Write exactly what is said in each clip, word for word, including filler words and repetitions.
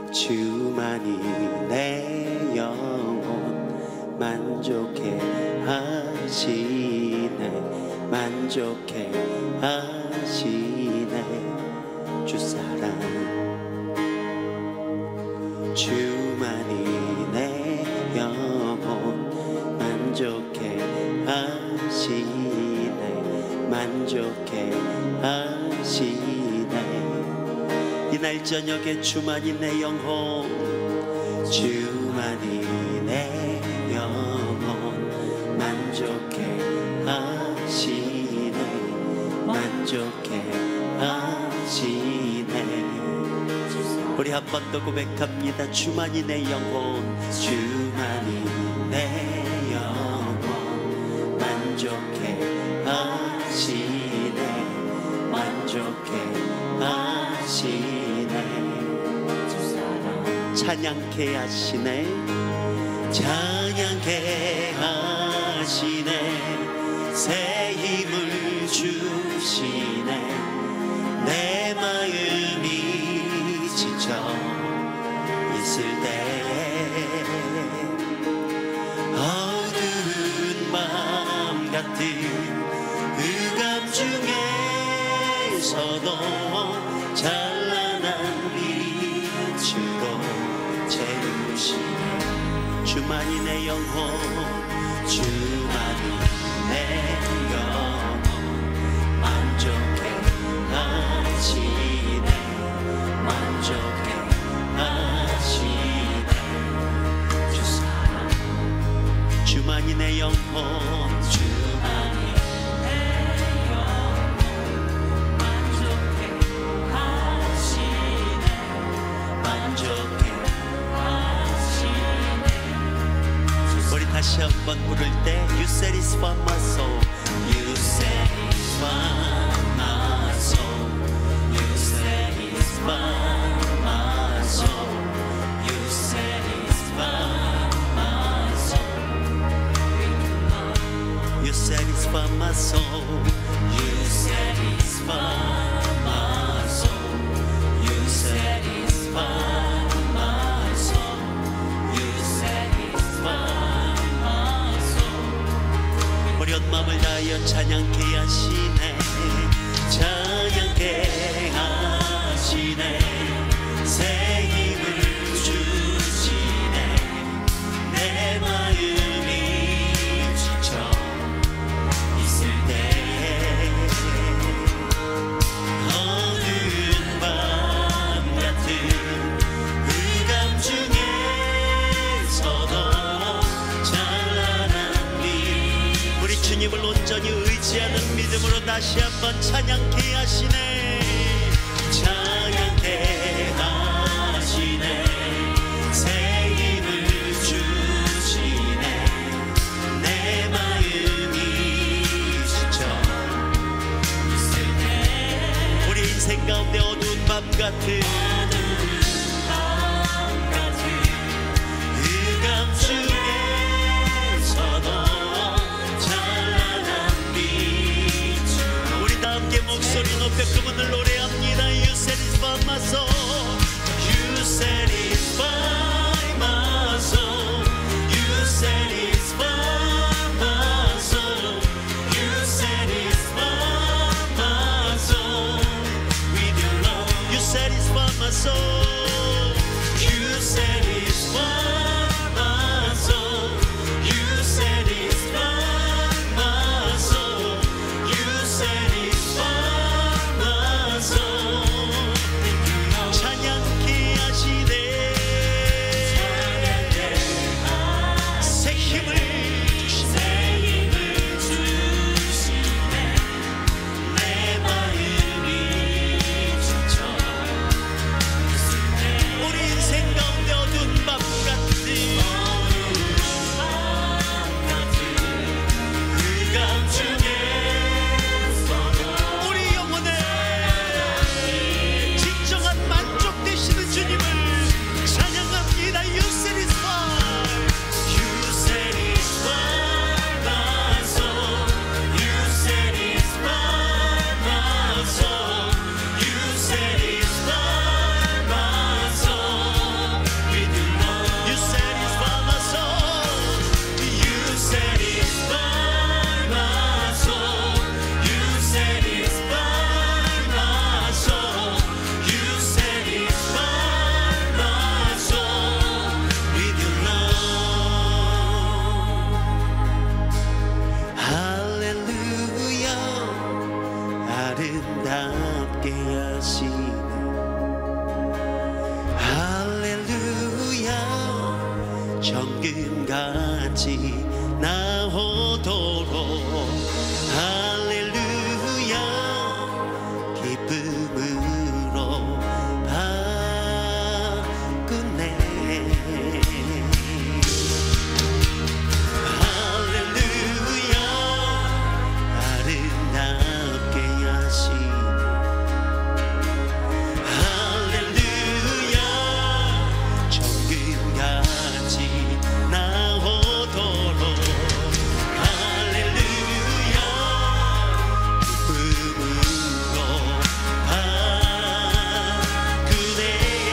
주만이 내 영혼 만족해 하시네. 만족해 하시네. 주 사랑 주만이 내 영혼 만족해 하시네. 만족해 하시네. 이날 저녁에 주만이 내 영혼 주만이 내 영혼 만족해 하시네. 만족해 하시네. 우리 한 번 더 고백합니다. 주만이 내 영혼 주만이 내 영혼 만족해 하시네. 만족해 하시네. 찬양케 하시네. 찬양케 하시네. 새 힘을 주시네. 내 마음이 지쳐 있을 때 어두운 밤 같은 흑암 중에서도 찬란한 빛으로 채우시네. 주만이 내 영혼 주만이 내 영혼 만족해 하시네. 만족해 하시네. 주 사랑 주만이 내 영혼 주만이 내 영혼 만족해 하시네. 만족해 하시네. 우리 다시 한번 부를 때 You satisfy my soul. You satisfy my soul. You satisfy my soul. You satisfy my soul. You satisfy my soul. You satisfy my soul. You satisfy my soul. You satisfy my soul. 우리 온 마음을 다하여 찬양케 하시네. 찬양케 하시네. 새 힘을 주시네. 내 마음이 지쳐 있을 때 어두운 밤 같은 흑암 중에서도 찬란한 빛. 우리 주님을 온전히 의지하는 믿음으로 다시 한번 찬양케 하시네. 찬양케 하시네. 새 힘을 주시네. 내 마음이 지쳐 있을 때 우리 인생 가운데 어두운 밤 같은 흑암 중에서도 찬란한 빛. 우리 다 함께 목소리 높여 그분을 노래합니다. You satisfy my soul. You satisfy my soul. You satisfy my soul. You satisfy my soul with your love. You satisfy my soul. You satisfy my soul. You satisfy my soul. You satisfy my soul. 찬양케 하시네. 새 힘을 주시네. 내 마음이 지쳐 있을 때 우리 인생 가운데 어두운 아름답게 하시네. 할렐루야. 정금같이 나오도록 할렐루야. 기쁨으로 바꾸네. 할렐루야. 아름답게 하시네. 할렐루야. 정금같이 나오도록 할렐루야. 기쁨으로 바꾸네.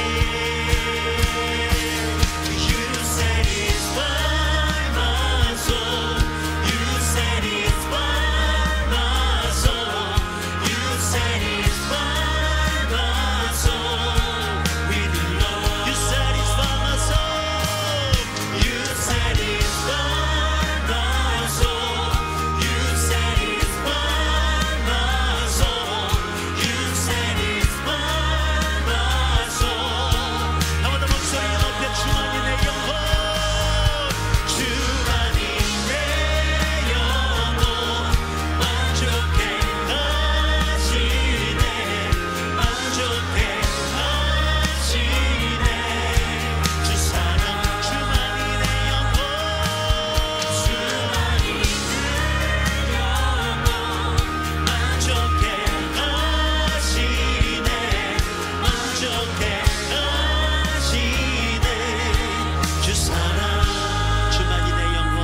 You satisfy my soul. You satisfy my soul. You satisfy my soul with your love. You satisfy my soul. You satisfy my soul. You satisfy my soul. You satisfy my soul. 한번 더 목소리 높여 주만이 내 영혼. 주만이 내 영혼 만족해 하시네. 만족해 하시네. 주 사랑 주만이 내 영혼. 주만이 내 영혼 만족해 하시네. 만족해 하시네. 주 사랑 주만이 내 영혼.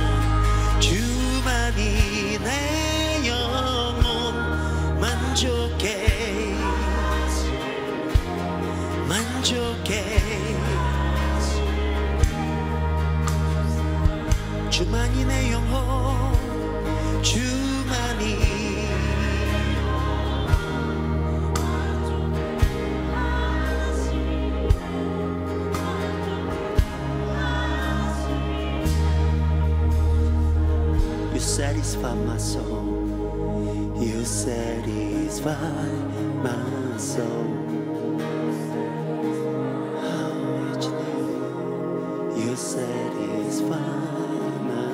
주만이 내 영혼 만족해 만족해. 주만이 내 영혼. 주만이 You satisfy my soul. You satisfy my soul. How each day you satisfy my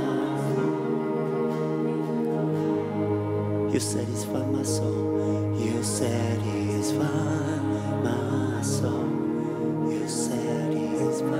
You satisfy my soul. You satisfy my soul. You satisfy.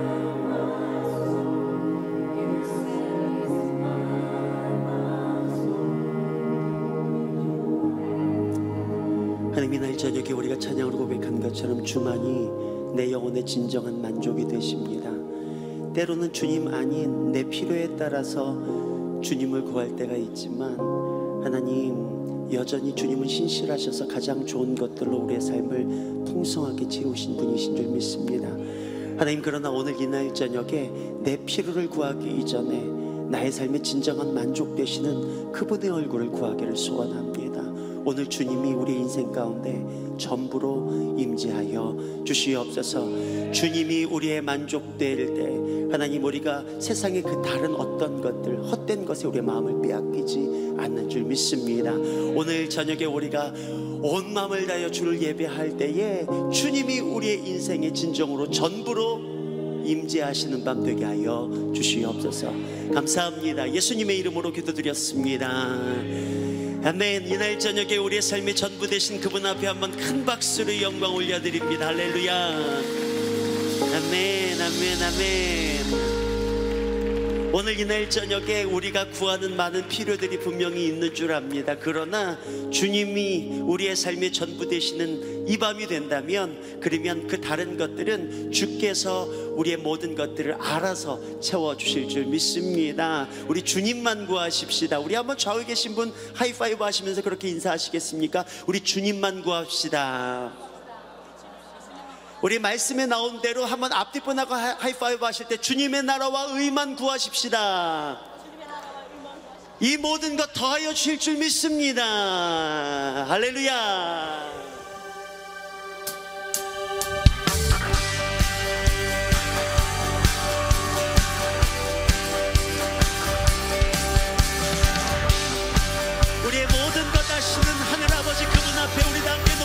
하나님, 이날 저녁에 우리가 찬양으로 고백한 것처럼 주만이 내 영혼의 진정한 만족이 되십니다. 때로는 주님 아닌 내 필요에 따라서 주님을 구할 때가 있지만 하나님 여전히 주님은 신실하셔서 가장 좋은 것들로 우리의 삶을 풍성하게 채우신 분이신 줄 믿습니다. 하나님, 그러나 오늘 이날 저녁에 내 필요를 구하기 이전에 나의 삶에 진정한 만족 되시는 그분의 얼굴을 구하기를 소원합니다. 오늘 주님이 우리 인생 가운데 전부로 임재하여 주시옵소서. 주님이 우리의 만족될 때 하나님, 우리가 세상의 그 다른 어떤 것들, 헛된 것에 우리의 마음을 빼앗기지 않는 줄 믿습니다. 오늘 저녁에 우리가 온 마음을 다하여 주를 예배할 때에 주님이 우리의 인생의 진정으로 전부로 임재하시는 밤 되게 하여 주시옵소서. 감사합니다. 예수님의 이름으로 기도드렸습니다. 아멘. 이날 저녁에 우리의 삶의 전부 되신 그분 앞에 한번 큰 박수로 영광 올려드립니다. 할렐루야. 아멘, 아멘, 아멘. 오늘 이날 저녁에 우리가 구하는 많은 필요들이 분명히 있는 줄 압니다. 그러나 주님이 우리의 삶의 전부 되시는 이 밤이 된다면, 그러면 그 다른 것들은 주께서 우리의 모든 것들을 알아서 채워주실 줄 믿습니다. 우리 주님만 구하십시다. 우리 한번 좌우에 계신 분 하이파이브 하시면서 그렇게 인사하시겠습니까? 우리 주님만 구합시다. 우리 말씀에 나온 대로 한번 앞뒷분하고 하이파이브 하실 때 주님의 나라와 의만 구하십시다. 이 모든 것 더하여 주실 줄 믿습니다. 할렐루야. 우리의 모든 것 아시는 하늘 아버지, 그분 앞에 우리 다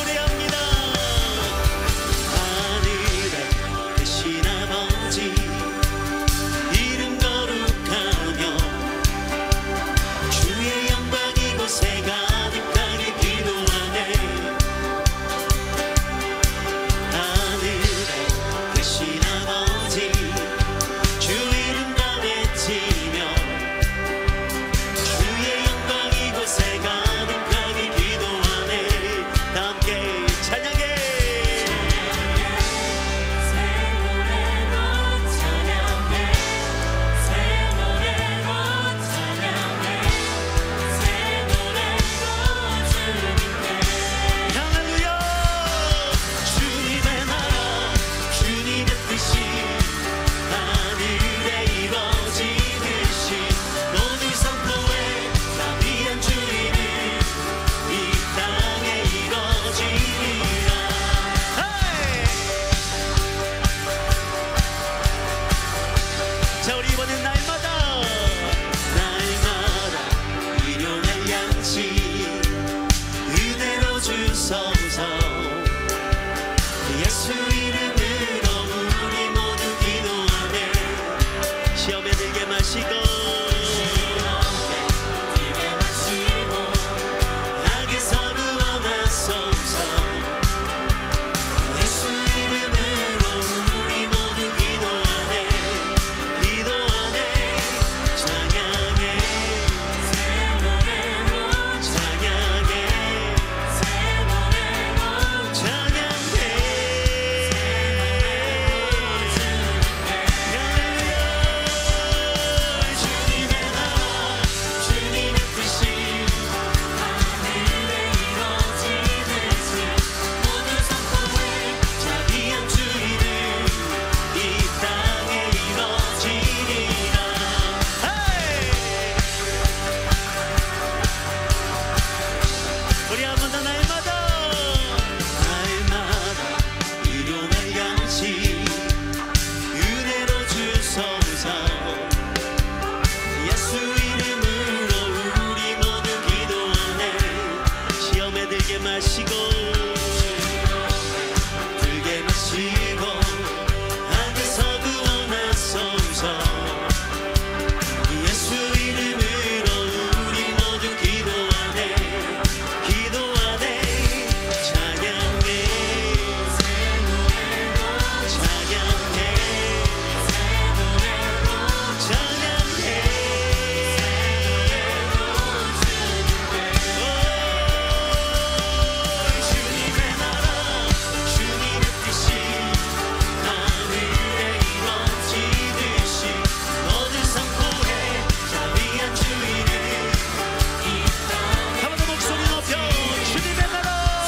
예수 이름으로 우리 모두 기도하네. 시험에 들게 마시고 악에서 구원하소서. 예수 이름으로 우리 모두 기도하네. 기도하네. 찬양해 찬양해 찬양해 주님의 나라 주님의 뜻이 하늘에 이루어지듯이 모두 선포해. 자비한 주 이름 이 땅에 이루어지리라. 우리 한 번 더 날마다 날마다 일용할 양식 은혜로 주소서. 예수 이름으로 우리 모두 기도하네. 시험에 들게 마시고 들게 마시고 악에서 구원하소서. 예수 이름으로 우리 모두 기도하네. 기도하네. 찬양해 찬양해 찬양해. 주님의 나라 주님의 뜻이 하늘에 이루어지듯이 모두 선포해. 자비한 주 이름 이 땅에. 한 번 더 목소리 높여. 주님의 나라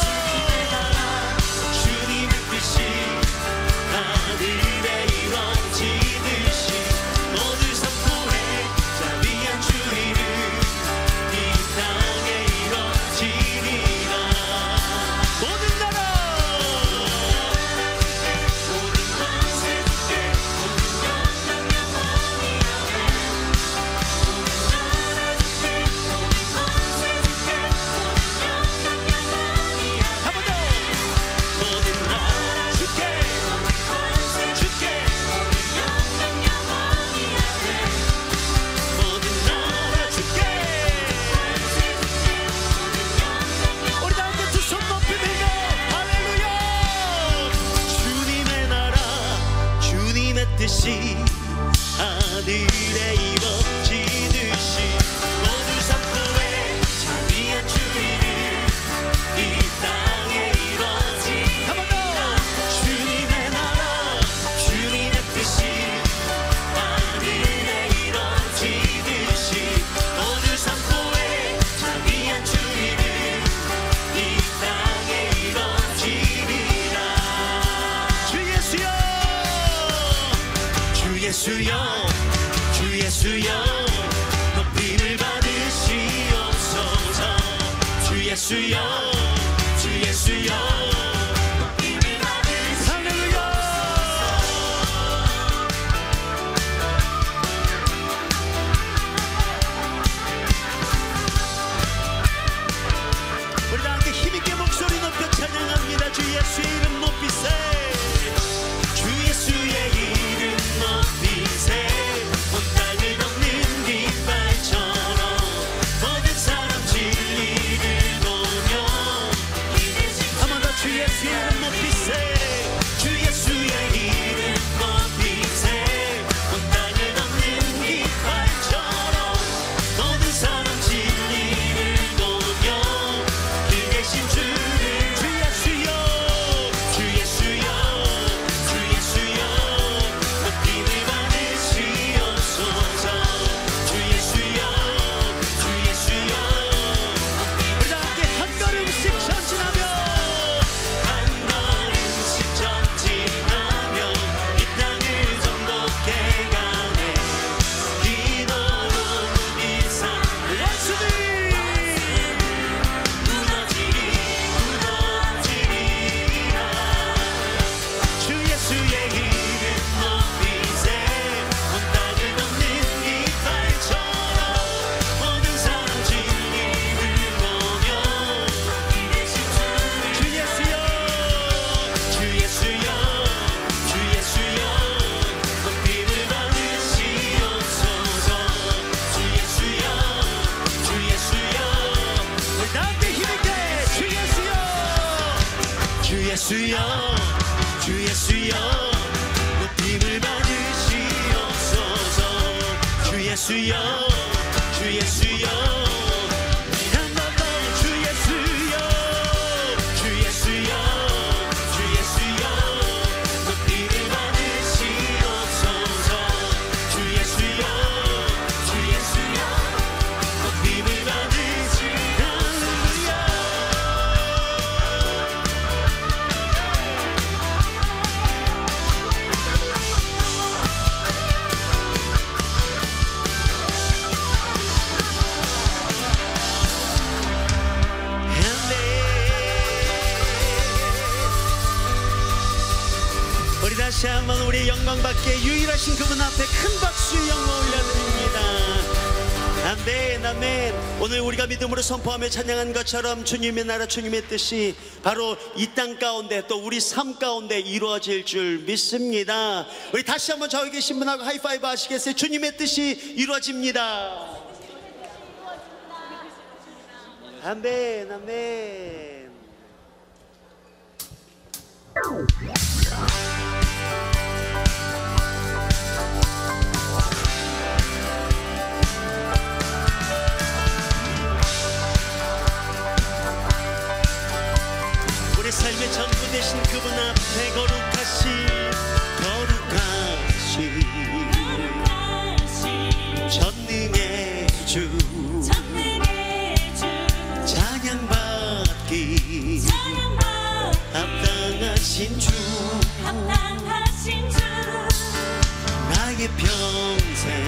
주님의 뜻이 하늘에 이루어지듯이 모두 선포해. 자비한 주 이름 이 땅에 이루어지리라. 모든 나라 모든 권세 주께 모든 영광 영원히 아멘. 모든 나라 주께 모든 권세 주께 모든 영광 영원히 아멘. 한 번 더. 모든 나라 주께 모든 권세 주께 모든 영광 영원히 아멘. 모든 나라 주께 우리 다 함께 두 손 높이 들고 할렐루야. 주님의 나라 주님의 뜻이 하늘에 이루어지듯이 모두 선포해. 자비한 주 이름 이 땅에 이루어지. 한 번 더. 주님의 나라 주님의 뜻이 하늘에 이루어지듯이 모두 선포해. 자비한 주 이름 이 땅에 이루어지리라. 주 예수여 주 예수여 주 예수여 높임을 받으시옵소서. 주 예수여 주 예수여 높임을 받으시옵소서. 할렐루야. 우리 다 함께 힘있게 목소리 높여 찬양합니다. 주 예수의 이름 높이세. 주 예수의 이름 높이세. 온 땅을 덮는 깃발처럼 모든 사람 진리를 보며 한 번 더. 주 예수의 이름 높이세. 주 예수의 이름 높이세. 온 땅을 덮는 깃발처럼 모든 사람 진리를 보며 그 계신 주를. 주 예수여 주 예수여 주 예수여 높임을 받으시옵소서. 주 예수여 주 예수여 우리 다 함께 한 걸음씩 전진하며 한 걸음씩 주 예수여 주 예수여 높임을 받으시옵소서. 주 예수여 주 예수여 주 예수여 주 예수여 주 예수여 높임을 받으시옵소서. 주 예수여 주 예수여 높임을 받으시 할렐루야. 우리 다시 한번 우리 영광받게 유일하신 그분 앞에 큰 박수 영광 올려드립니다. 아멘 아멘. 오늘 우리가 믿음으로 선포하며 찬양한 것처럼 주님의 나라 주님의 뜻이 바로 이 땅 가운데 또 우리 삶 가운데 이루어질 줄 믿습니다. 우리 다시 한번 저기 계신 분하고 하이파이브 하시겠어요? 주님의 뜻이 이루어집니다. 아멘 아멘. 우리 삶의 전부 되신 그분 앞에 거룩하신 거룩하신 전능의 주 찬양받기 합당하신 주 나의 평생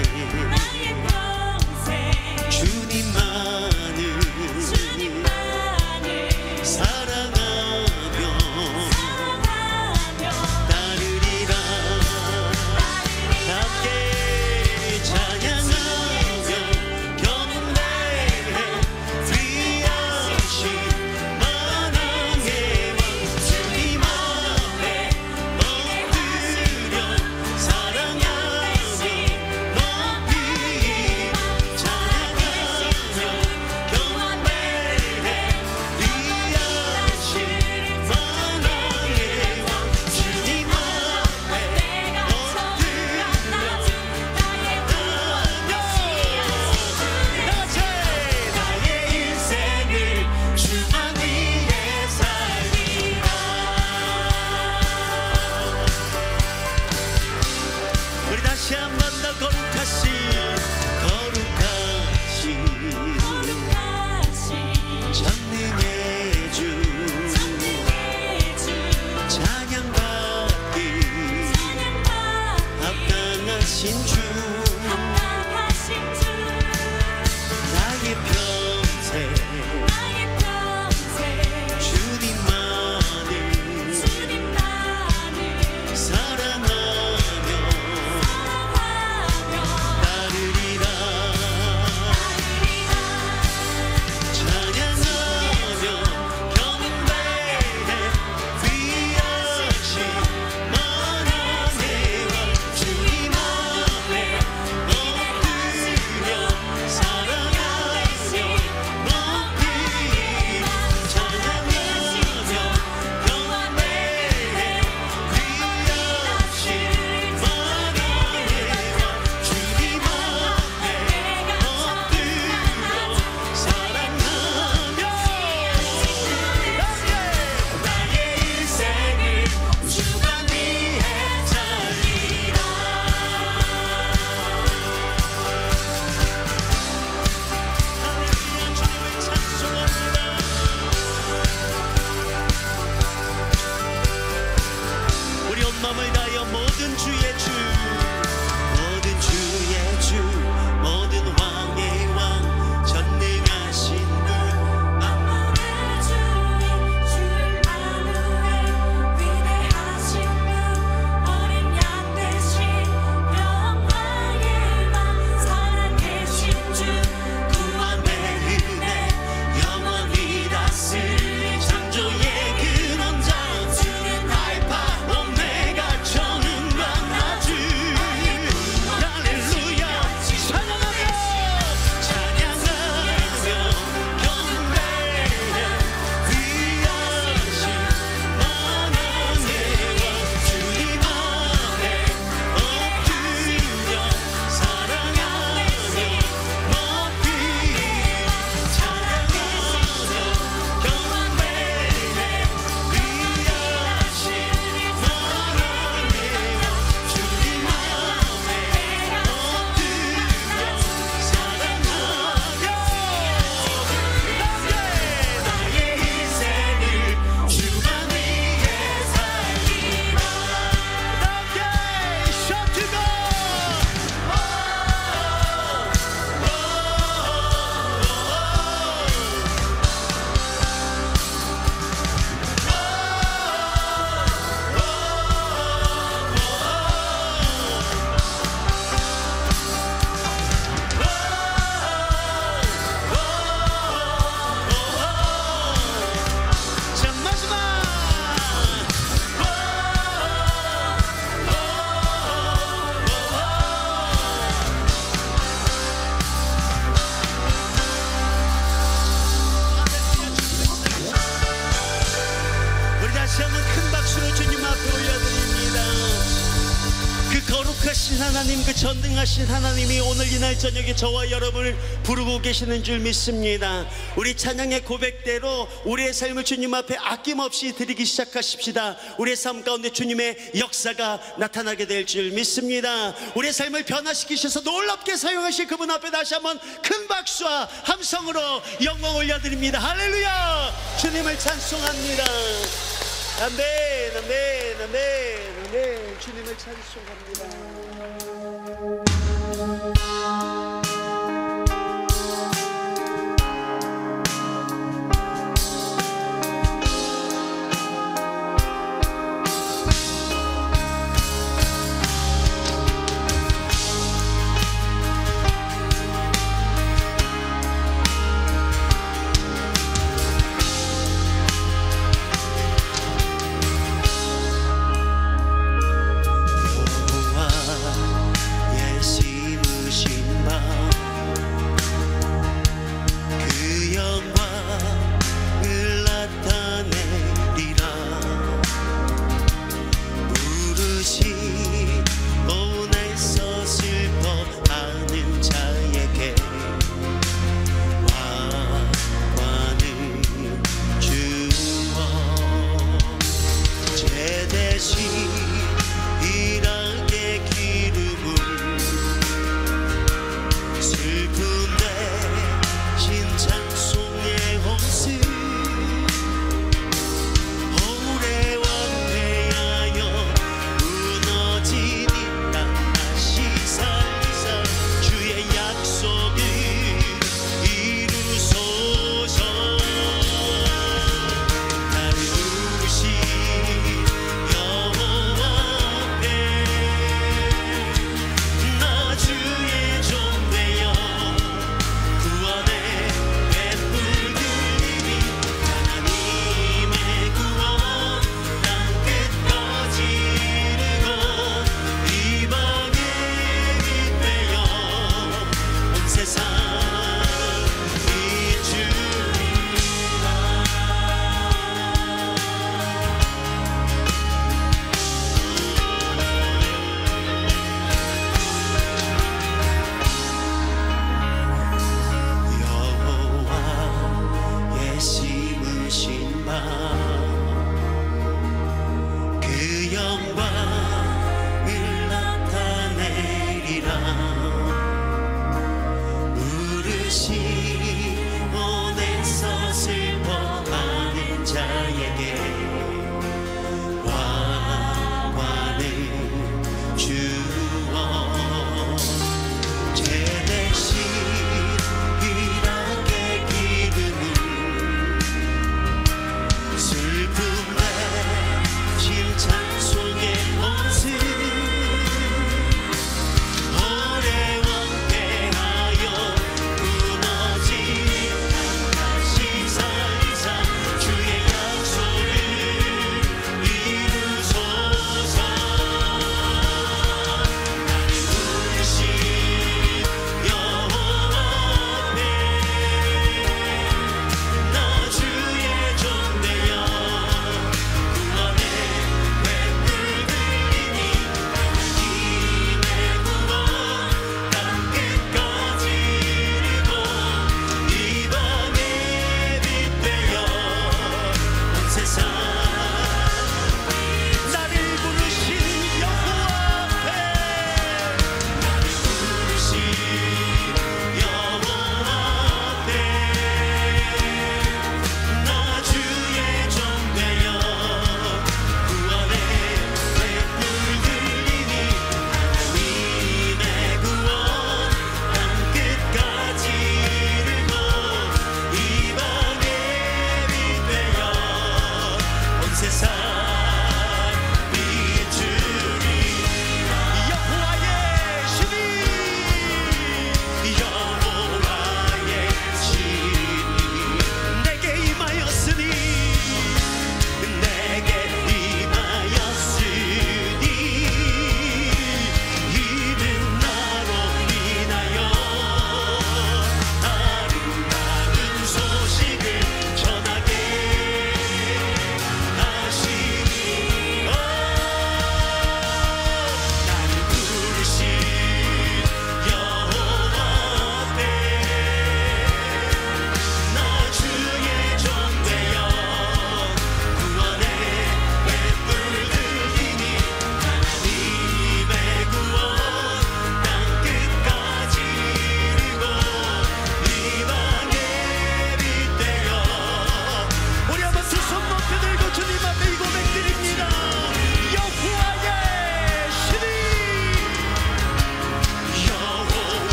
주님만을 사랑하며 따르리라. 함께 찬양하며 경배해 귀하신 만왕의 왕 주님 앞에 엎드려 사랑하며 높이 찬양하며 다시 한번 큰 박수로 주님 앞에 올려드립니다. 그 거룩하신 하나님, 그 전능하신 하나님이 오늘 이날 저녁에 저와 여러분을 부르고 계시는 줄 믿습니다. 우리 찬양의 고백대로 우리의 삶을 주님 앞에 아낌없이 드리기 시작하십시다. 우리의 삶 가운데 주님의 역사가 나타나게 될 줄 믿습니다. 우리의 삶을 변화시키셔서 놀랍게 사용하실 그분 앞에 다시 한번 큰 박수와 함성으로 영광 올려드립니다. 할렐루야! 주님을 찬송합니다. 아멘, 아멘, 아멘, 아멘. 주님을 찬송합니다.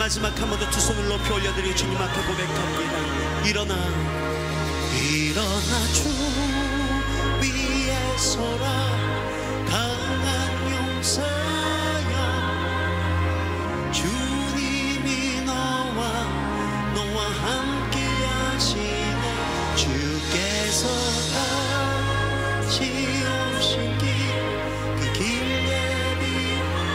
마지막 한 번 더 두 손을 높이 올려드리고 주님 앞에 고백합니다. 일어나 일어나 주 위에 서라 강한 용사여 주님이 너와 너와 함께 하시네 주께서 다시 오신 길 그 길 내비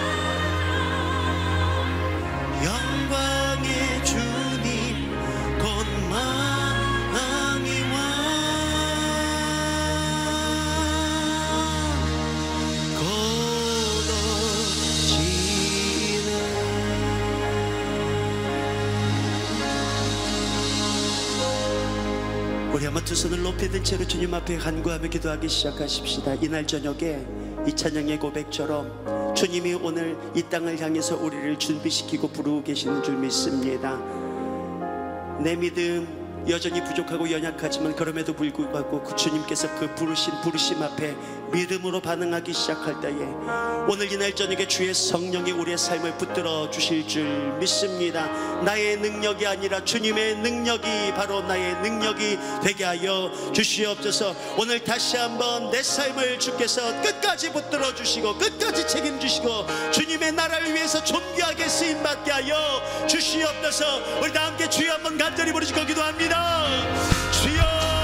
영광의 주님 곧 만왕이 우리 한번 두 손을 높이 든 채로 주님 앞에 간구하며 기도하기 시작하십시다. 이날 저녁에 이 찬양의 고백처럼 주님이 오늘 이 땅을 향해서 우리를 준비시키고 부르고 계시는 줄 믿습니다. 내 믿음 여전히 부족하고 연약하지만 그럼에도 불구하고 그 주님께서 그 부르신 부르심 앞에 믿음으로 반응하기 시작할 때에 오늘 이날 저녁에 주의 성령이 우리의 삶을 붙들어 주실 줄 믿습니다. 나의 능력이 아니라 주님의 능력이 바로 나의 능력이 되게 하여 주시옵소서. 오늘 다시 한번 내 삶을 주께서 끝까지 붙들어 주시고 끝까지 책임주시고 주님의 나라를 위해서 존귀하게 쓰임받게 하여 주시옵소서. 우리 다 함께 주여 한번 간절히 부르시고 기도합니다. 주여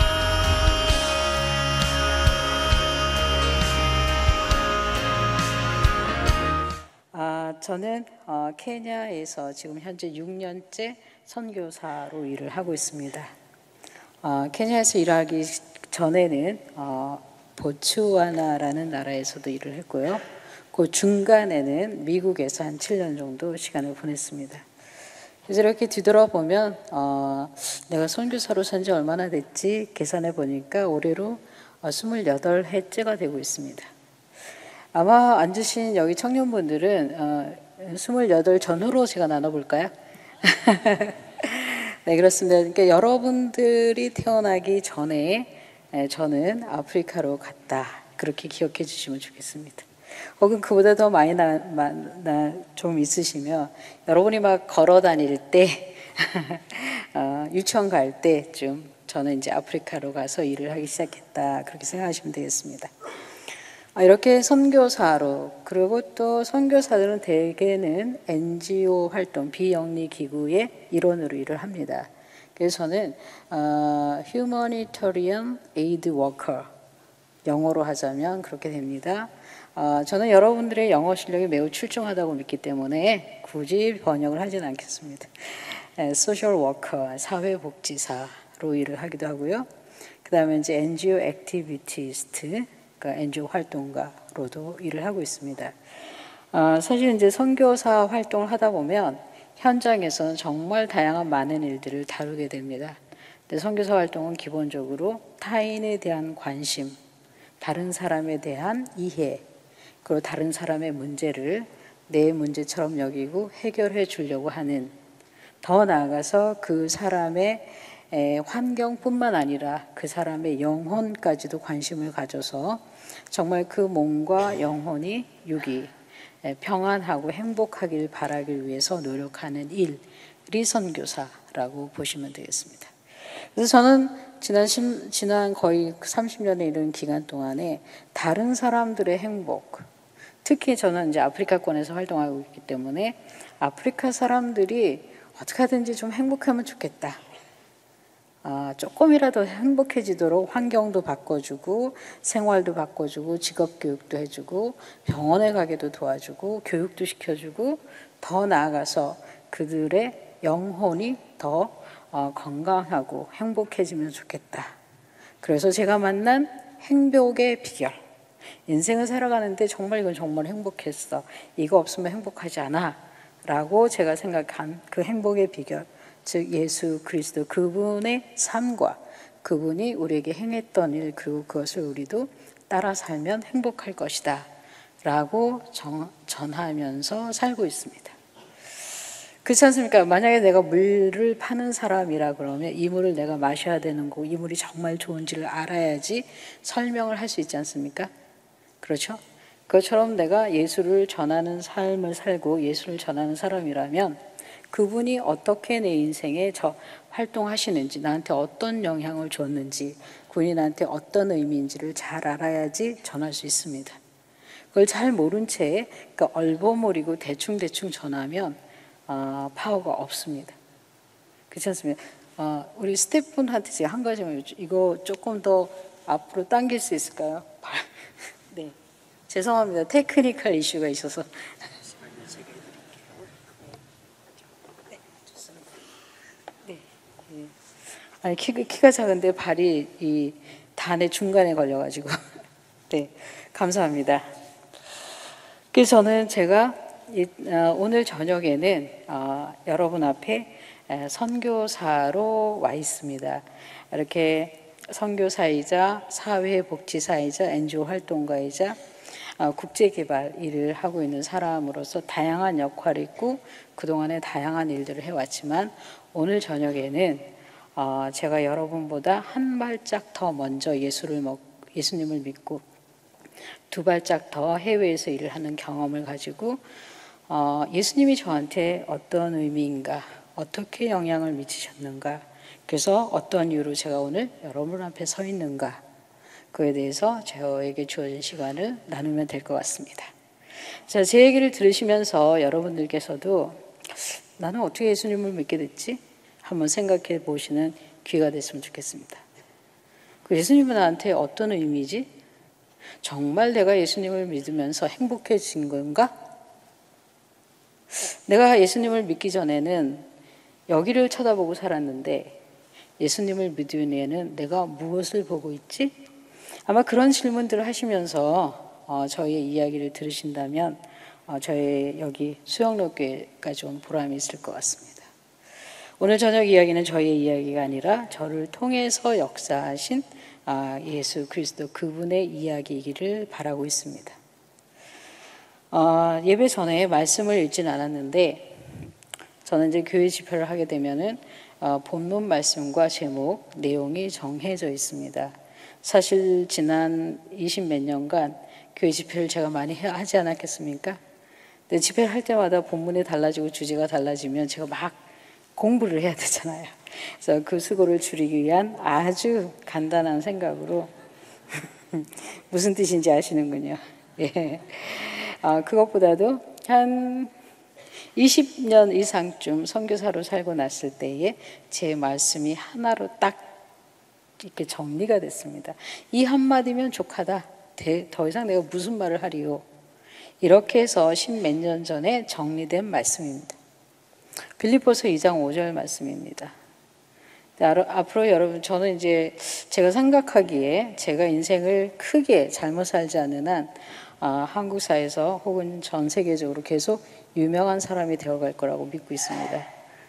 아, 저는 어, 케냐에서 지금 현재 육 년째 선교사로 일을 하고 있습니다. 어, 케냐에서 일하기 전에는 어, 보츠와나라는 나라에서도 일을 했고요. 그 중간에는 미국에서 한 칠 년 정도 시간을 보냈습니다. 그래서 이렇게 뒤돌아보면 어, 내가 선교사로 산 지 얼마나 됐지 계산해 보니까 올해로 어, 스물여덟 해째가 되고 있습니다. 아마 앉으신 여기 청년분들은 어, 스물여덟 전후로 제가 나눠볼까요? 네, 그렇습니다. 그러니까 여러분들이 태어나기 전에 저는 아프리카로 갔다. 그렇게 기억해 주시면 좋겠습니다. 혹은 그보다 더 많이 나, 나, 좀 있으시면 여러분이 막 걸어 다닐 때 어, 유치원 갈 때쯤 저는 이제 아프리카로 가서 일을 하기 시작했다. 그렇게 생각하시면 되겠습니다. 이렇게 선교사로, 그리고 또 선교사들은 대개는 엔지오 활동, 비영리 기구의 일원으로 일을 합니다. 그래서 저는 어, Humanitarian Aid Worker, 영어로 하자면 그렇게 됩니다. 어, 저는 여러분들의 영어 실력이 매우 출중하다고 믿기 때문에 굳이 번역을 하지는 않겠습니다. Social Worker, 사회복지사로 일을 하기도 하고요. 그 다음에 이제 엔지오 액티비티스트, 그러니까 엔지오 활동가로도 일을 하고 있습니다. 어, 사실 이제 선교사 활동을 하다 보면 현장에서는 정말 다양한 많은 일들을 다루게 됩니다. 근데 선교사 활동은 기본적으로 타인에 대한 관심, 다른 사람에 대한 이해, 그리고 다른 사람의 문제를 내 문제처럼 여기고 해결해 주려고 하는, 더 나아가서 그 사람의 환경뿐만 아니라 그 사람의 영혼까지도 관심을 가져서 정말 그 몸과 영혼이 육이 평안하고 행복하길 바라길 위해서 노력하는 일이 선교사라고 보시면 되겠습니다. 그래서 저는 지난, 지난 거의 삼십 년에 이른 기간 동안에 다른 사람들의 행복, 특히 저는 이제 아프리카권에서 활동하고 있기 때문에 아프리카 사람들이 어떻게 하든지 좀 행복하면 좋겠다. 아, 조금이라도 행복해지도록 환경도 바꿔주고 생활도 바꿔주고 직업교육도 해주고 병원에 가게도 도와주고 교육도 시켜주고 더 나아가서 그들의 영혼이 더 어, 건강하고 행복해지면 좋겠다. 그래서 제가 만난 행복의 비결, 인생을 살아가는데 정말 이건 정말 행복했어, 이거 없으면 행복하지 않아 라고 제가 생각한 그 행복의 비결, 즉 예수 그리스도 그분의 삶과 그분이 우리에게 행했던 일, 그리고 그것을 우리도 따라 살면 행복할 것이다 라고 정, 전하면서 살고 있습니다. 그렇지 않습니까? 만약에 내가 물을 파는 사람이라 그러면 이 물을 내가 마셔야 되는 거고 이 물이 정말 좋은지를 알아야지 설명을 할 수 있지 않습니까? 그렇죠? 그것처럼 내가 예수를 전하는 삶을 살고 예수를 전하는 사람이라면 그분이 어떻게 내 인생에 저 활동하시는지, 나한테 어떤 영향을 줬는지, 그분이 나한테 어떤 의미인지를 잘 알아야지 전할 수 있습니다. 그걸 잘 모른 채 그러니까 얼버무리고 대충대충 전하면 어, 파워가 없습니다. 그렇지 않습니까? 어, 우리 스태프분한테 제가 한 가지만 여쭤- 이거 조금 더 앞으로 당길 수 있을까요? 네, 죄송합니다. 테크니컬 이슈가 있어서. 네, 네. 아니 키, 키가 작은데 발이 이 단의 중간에 걸려가지고. 네, 감사합니다. 그래서 저는 제가 이, 어, 오늘 저녁에는 어, 여러분 앞에 에, 선교사로 와 있습니다. 이렇게 선교사이자 사회복지사이자 엔지오 활동가이자 어, 국제개발 일을 하고 있는 사람으로서 다양한 역할이 있고 그동안에 다양한 일들을 해왔지만 오늘 저녁에는 어, 제가 여러분보다 한 발짝 더 먼저 예수를 먹, 예수님을 믿고 두 발짝 더 해외에서 일을 하는 경험을 가지고 어, 예수님이 저한테 어떤 의미인가, 어떻게 영향을 미치셨는가, 그래서 어떤 이유로 제가 오늘 여러분 앞에 서 있는가, 그에 대해서 저에게 주어진 시간을 나누면 될 것 같습니다. 자, 제 얘기를 들으시면서 여러분들께서도 나는 어떻게 예수님을 믿게 됐지? 한번 생각해 보시는 기회가 됐으면 좋겠습니다. 그 예수님은 나한테 어떤 의미지? 정말 내가 예수님을 믿으면서 행복해진 건가? 내가 예수님을 믿기 전에는 여기를 쳐다보고 살았는데 예수님을 믿은 후에는 내가 무엇을 보고 있지? 아마 그런 질문들을 하시면서 어, 저희의 이야기를 들으신다면 어, 저희 여기 수영로교회까지 온 보람이 있을 것 같습니다. 오늘 저녁 이야기는 저희의 이야기가 아니라 저를 통해서 역사하신 아, 예수 그리스도 그분의 이야기이기를 바라고 있습니다. 어, 예배 전에 말씀을 읽진 않았는데 저는 이제 교회 집회를 하게 되면은 어, 본문 말씀과 제목, 내용이 정해져 있습니다. 사실 지난 이십 몇 년간 교회 집회를 제가 많이 하지 않았겠습니까? 근데 집회를 할 때마다 본문이 달라지고 주제가 달라지면 제가 막 공부를 해야 되잖아요. 그래서 그 수고를 줄이기 위한 아주 간단한 생각으로 무슨 뜻인지 아시는군요. 예. 아, 그것보다도 한 이십 년 이상쯤 선교사로 살고 났을 때에 제 말씀이 하나로 딱 이렇게 정리가 됐습니다. 이 한마디면 족하다. 더 이상 내가 무슨 말을 하리요. 이렇게 해서 십몇 년 전에 정리된 말씀입니다. 빌립보서 이 장 오 절 말씀입니다. 앞으로 여러분, 저는 이제 제가 생각하기에 제가 인생을 크게 잘못 살지 않는 한 아, 한국 사회에서 혹은 전 세계적으로 계속 유명한 사람이 되어갈 거라고 믿고 있습니다.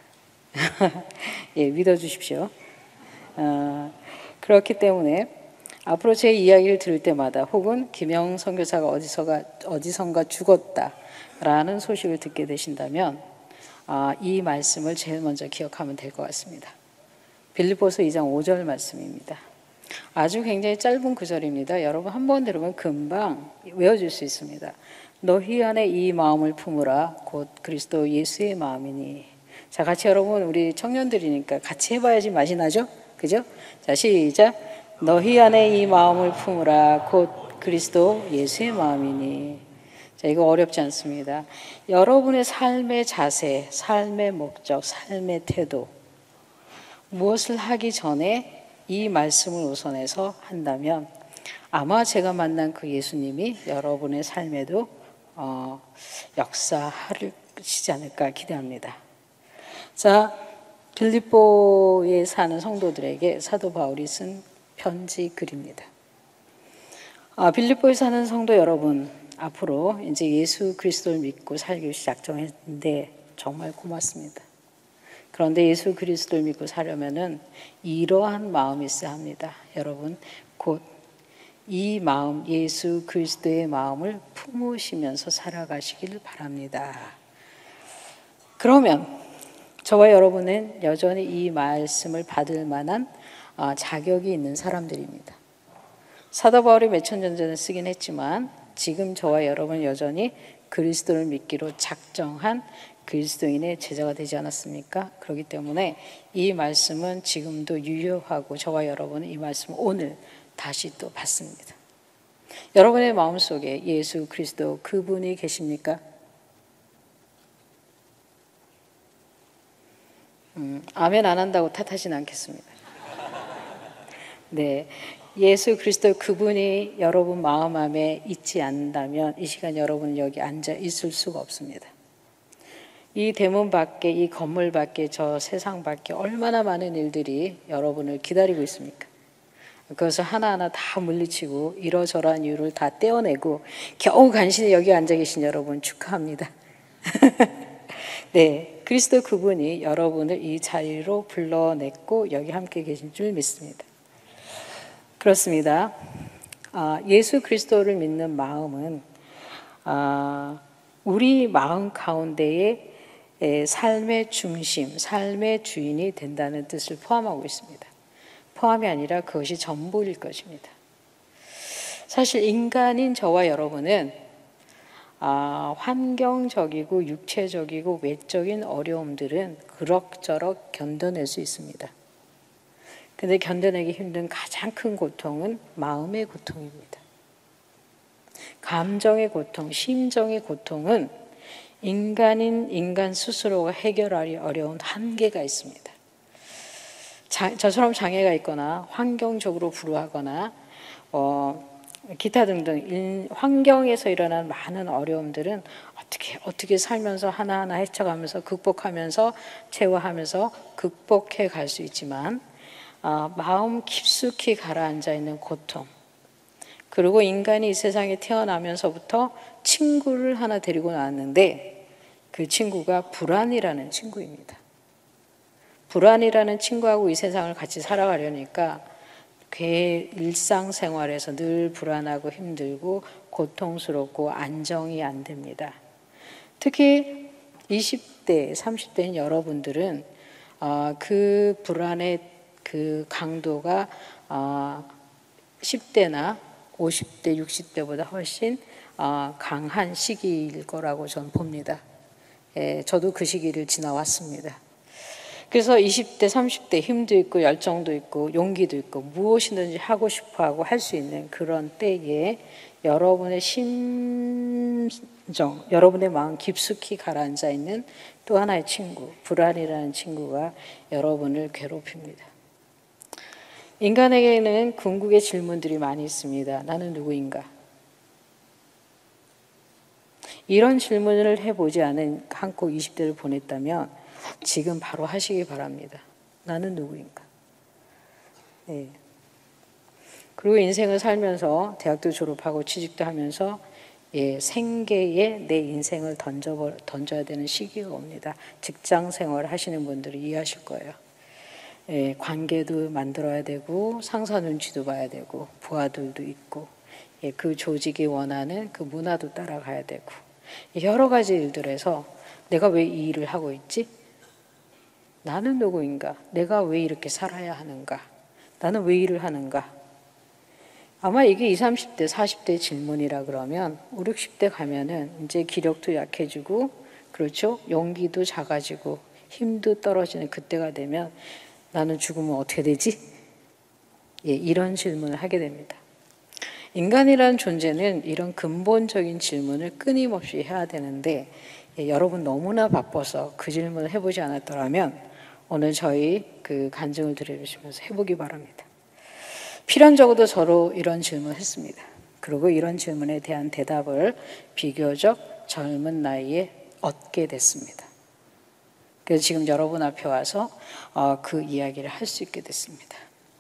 예, 믿어주십시오. 어, 그렇기 때문에 앞으로 제 이야기를 들을 때마다 혹은 김영 선교사가 어디서가 어디선가 죽었다라는 소식을 듣게 되신다면 아, 이 말씀을 제일 먼저 기억하면 될 것 같습니다. 빌립보서 이 장 오 절 말씀입니다. 아주 굉장히 짧은 구절입니다. 여러분 한 번 들으면 금방 외워질 수 있습니다. 너희 안에 이 마음을 품으라 곧 그리스도 예수의 마음이니. 자, 같이 여러분, 우리 청년들이니까 같이 해봐야지 맛이 나죠? 그죠? 자, 시작. 너희 안에 이 마음을 품으라 곧 그리스도 예수의 마음이니. 자, 이거 어렵지 않습니다. 여러분의 삶의 자세, 삶의 목적, 삶의 태도, 무엇을 하기 전에 이 말씀을 우선해서 한다면 아마 제가 만난 그 예수님이 여러분의 삶에도 어, 역사하시지 않을까 기대합니다. 자, 빌립보에 사는 성도들에게 사도 바울이 쓴 편지 글입니다. 아, 빌립보에 사는 성도 여러분, 앞으로 이제 예수 그리스도를 믿고 살기 시작했는데 정말 고맙습니다. 그런데 예수 그리스도를 믿고 살려면은 이러한 마음이 있어야 합니다. 여러분, 곧 이 마음, 예수 그리스도의 마음을 품으시면서 살아가시길 바랍니다. 그러면 저와 여러분은 여전히 이 말씀을 받을 만한 자격이 있는 사람들입니다. 사도 바울이 몇천 년 전에 쓰긴 했지만 지금 저와 여러분은 여전히 그리스도를 믿기로 작정한 그리스도인의 제자가 되지 않았습니까? 그렇기 때문에 이 말씀은 지금도 유효하고 저와 여러분은 이 말씀을 오늘 다시 또 받습니다. 여러분의 마음속에 예수 그리스도 그분이 계십니까? 음, 아멘 안 한다고 탓하진 않겠습니다. 네, 예수 그리스도 그분이 여러분 마음 안에 있지 않는다면 이 시간 여러분은 여기 앉아 있을 수가 없습니다. 이 대문 밖에, 이 건물 밖에, 저 세상 밖에 얼마나 많은 일들이 여러분을 기다리고 있습니까? 그것을 하나하나 다 물리치고 이러저러한 이유를 다 떼어내고 겨우 간신히 여기 앉아 계신 여러분 축하합니다. 네, 그리스도 그분이 여러분을 이 자리로 불러냈고 여기 함께 계신 줄 믿습니다. 그렇습니다. 아, 예수 그리스도를 믿는 마음은 아, 우리 마음 가운데에 삶의 중심, 삶의 주인이 된다는 뜻을 포함하고 있습니다. 포함이 아니라 그것이 전부일 것입니다. 사실 인간인 저와 여러분은 아, 환경적이고 육체적이고 외적인 어려움들은 그럭저럭 견뎌낼 수 있습니다. 근데 견뎌내기 힘든 가장 큰 고통은 마음의 고통입니다. 감정의 고통, 심정의 고통은 인간인 인간 스스로가 해결하기 어려운 한계가 있습니다. 자, 저처럼 장애가 있거나 환경적으로 불우하거나 어, 기타 등등 일, 환경에서 일어난 많은 어려움들은 어떻게 어떻게 살면서 하나하나 헤쳐가면서 극복하면서 체화하면서 극복해 갈 수 있지만 어, 마음 깊숙이 가라앉아 있는 고통, 그리고 인간이 이 세상에 태어나면서부터 친구를 하나 데리고 나왔는데 그 친구가 불안이라는 친구입니다. 불안이라는 친구하고 이 세상을 같이 살아가려니까 그 일상생활에서 늘 불안하고 힘들고 고통스럽고 안정이 안 됩니다. 특히 이십 대, 삼십 대인 여러분들은 어, 그 불안의 그 강도가 어, 십 대나 오십 대, 육십 대보다 훨씬 어, 강한 시기일 거라고 저는 봅니다. 예, 저도 그 시기를 지나왔습니다. 그래서 이십 대, 삼십 대 힘도 있고 열정도 있고 용기도 있고 무엇이든지 하고 싶어하고 할 수 있는 그런 때에 여러분의 심정, 여러분의 마음 깊숙이 가라앉아 있는 또 하나의 친구, 불안이라는 친구가 여러분을 괴롭힙니다. 인간에게는 궁극의 질문들이 많이 있습니다. 나는 누구인가? 이런 질문을 해보지 않은 한국 이십 대를 보냈다면 지금 바로 하시기 바랍니다. 나는 누구인가? 네. 그리고 인생을 살면서 대학도 졸업하고 취직도 하면서 예, 생계에 내 인생을 던져, 던져야 되는 시기가 옵니다. 직장 생활 하시는 분들이 이해하실 거예요. 예, 관계도 만들어야 되고 상사 눈치도 봐야 되고 부하들도 있고 예, 그 조직이 원하는 그 문화도 따라가야 되고 여러 가지 일들에서 내가 왜 이 일을 하고 있지? 나는 누구인가? 내가 왜 이렇게 살아야 하는가? 나는 왜 일을 하는가? 아마 이게 이십, 삼십 대, 사십 대 질문이라 그러면 오십, 육십 대 가면은 이제 기력도 약해지고 그렇죠? 용기도 작아지고 힘도 떨어지는 그때가 되면 나는 죽으면 어떻게 되지? 예, 이런 질문을 하게 됩니다. 인간이라는 존재는 이런 근본적인 질문을 끊임없이 해야 되는데 예, 여러분 너무나 바빠서 그 질문을 해보지 않았더라면 오늘 저희 그 간증을 들으시면서 해보기 바랍니다. 필연적으로 저로 이런 질문을 했습니다. 그리고 이런 질문에 대한 대답을 비교적 젊은 나이에 얻게 됐습니다. 그래서 지금 여러분 앞에 와서 어, 그 이야기를 할 수 있게 됐습니다.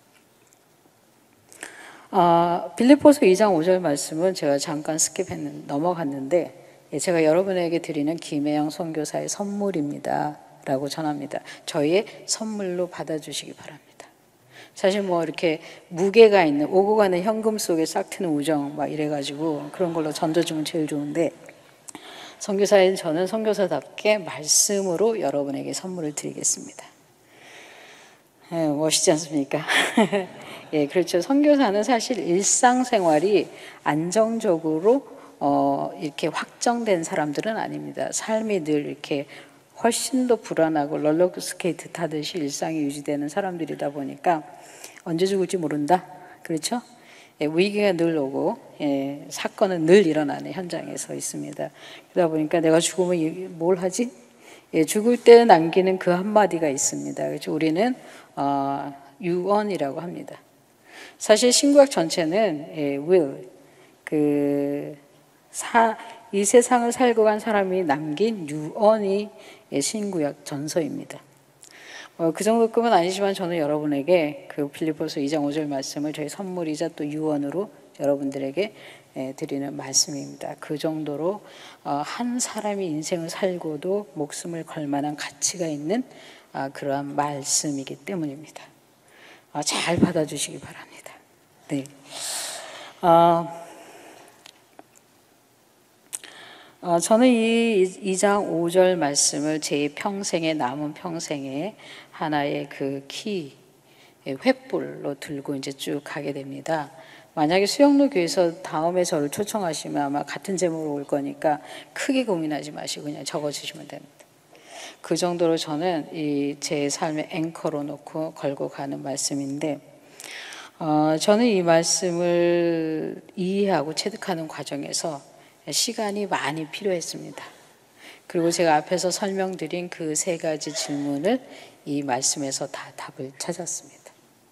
어, 빌립보서 이 장 오 절 말씀은 제가 잠깐 스킵했는 넘어갔는데 예, 제가 여러분에게 드리는 김혜영 선교사의 선물입니다 라고 전합니다. 저희의 선물로 받아주시기 바랍니다. 사실 뭐 이렇게 무게가 있는 오고 가는 현금 속에 싹 트는 우정 막 이래가지고 그런 걸로 전도주면 제일 좋은데 선교사인 저는 선교사답게 말씀으로 여러분에게 선물을 드리겠습니다. 예, 멋있지 않습니까? 예, 그렇죠. 선교사는 사실 일상생활이 안정적으로 어, 이렇게 확정된 사람들은 아닙니다. 삶이 늘 이렇게 훨씬 더 불안하고 롤러스케이트 타듯이 일상이 유지되는 사람들이다 보니까 언제 죽을지 모른다. 그렇죠? 예, 위기가 늘 오고 예, 사건은 늘 일어나는 현장에 서 있습니다. 그러다 보니까 내가 죽으면 뭘 하지? 예, 죽을 때 남기는 그 한마디가 있습니다. 그렇죠? 우리는 어, 유언이라고 합니다. 사실 신구약 전체는 예, will, 그 사, 이 세상을 살고 간 사람이 남긴 유언이 예, 신구약 전서입니다. 어, 그 정도급은 아니지만 저는 여러분에게 그 빌립보서 이 장 오 절 말씀을 저희 선물이자 또 유언으로 여러분들에게 예, 드리는 말씀입니다. 그 정도로 어, 한 사람이 인생을 살고도 목숨을 걸 만한 가치가 있는 아, 그러한 말씀이기 때문입니다. 아, 잘 받아주시기 바랍니다. 네. 어, 어, 저는 이 이 장 오 절 말씀을 제 평생에 남은 평생에 하나의 그 키, 횃불로 들고 이제 쭉 가게 됩니다. 만약에 수영로 교회에서 다음에 저를 초청하시면 아마 같은 제목으로 올 거니까 크게 고민하지 마시고 그냥 적어주시면 됩니다. 그 정도로 저는 이 제 삶의 앵커로 놓고 걸고 가는 말씀인데, 어, 저는 이 말씀을 이해하고 체득하는 과정에서 시간이 많이 필요했습니다. 그리고 제가 앞에서 설명드린 그 세 가지 질문을 이 말씀에서 다 답을 찾았습니다.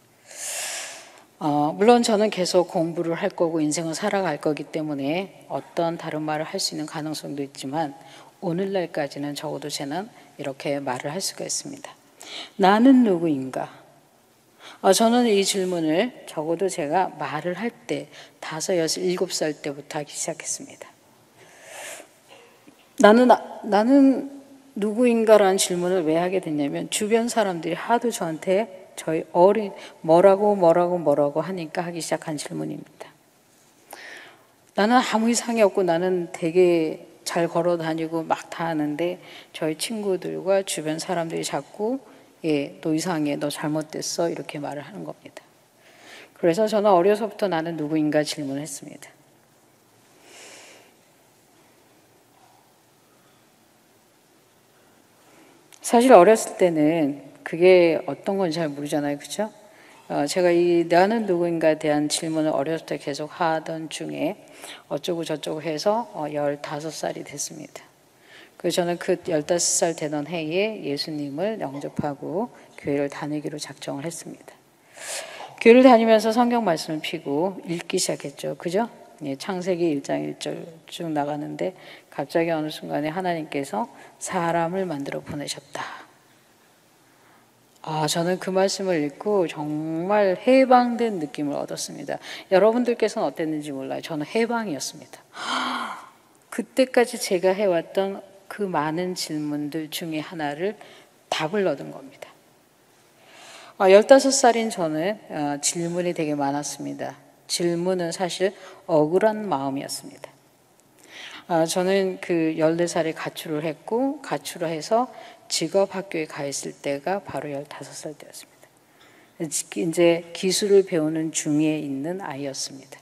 어, 물론 저는 계속 공부를 할 거고 인생을 살아갈 거기 때문에 어떤 다른 말을 할 수 있는 가능성도 있지만 오늘날까지는 적어도 저는 이렇게 말을 할 수가 있습니다. 나는 누구인가? 어, 저는 이 질문을 적어도 제가 말을 할 때 다섯, 여섯, 일곱 살 때부터 하기 시작했습니다. 나는, 나는 누구인가라는 질문을 왜 하게 됐냐면 주변 사람들이 하도 저한테 저희 어린 뭐라고 뭐라고 뭐라고 하니까 하기 시작한 질문입니다. 나는 아무 이상이 없고 나는 되게 잘 걸어 다니고 막 다 하는데 저희 친구들과 주변 사람들이 자꾸 예, 너 이상해, 너 잘못됐어 이렇게 말을 하는 겁니다. 그래서 저는 어려서부터 나는 누구인가 질문을 했습니다. 사실 어렸을 때는 그게 어떤 건지 잘 모르잖아요. 그렇죠? 어, 제가 이 나는 누구인가에 대한 질문을 어렸을 때 계속 하던 중에 어쩌고 저쩌고 해서 어, 열다섯 살이 됐습니다. 그래서 저는 그 열다섯 살 되던 해에 예수님을 영접하고 교회를 다니기로 작정을 했습니다. 교회를 다니면서 성경 말씀을 피고 읽기 시작했죠. 그죠? 예, 창세기 일 장 일 절 쭉 나가는데 갑자기 어느 순간에 하나님께서 사람을 만들어 보내셨다. 아, 저는 그 말씀을 읽고 정말 해방된 느낌을 얻었습니다. 여러분들께서는 어땠는지 몰라요. 저는 해방이었습니다. 그때까지 제가 해왔던 그 많은 질문들 중에 하나를 답을 얻은 겁니다. 열다섯 살인 저는 질문이 되게 많았습니다. 질문은 사실 억울한 마음이었습니다. 저는 그 열네 살에 가출을 했고 가출을 해서 직업학교에 가 있을 때가 바로 열다섯 살 때였습니다. 이제 기술을 배우는 중에 있는 아이였습니다.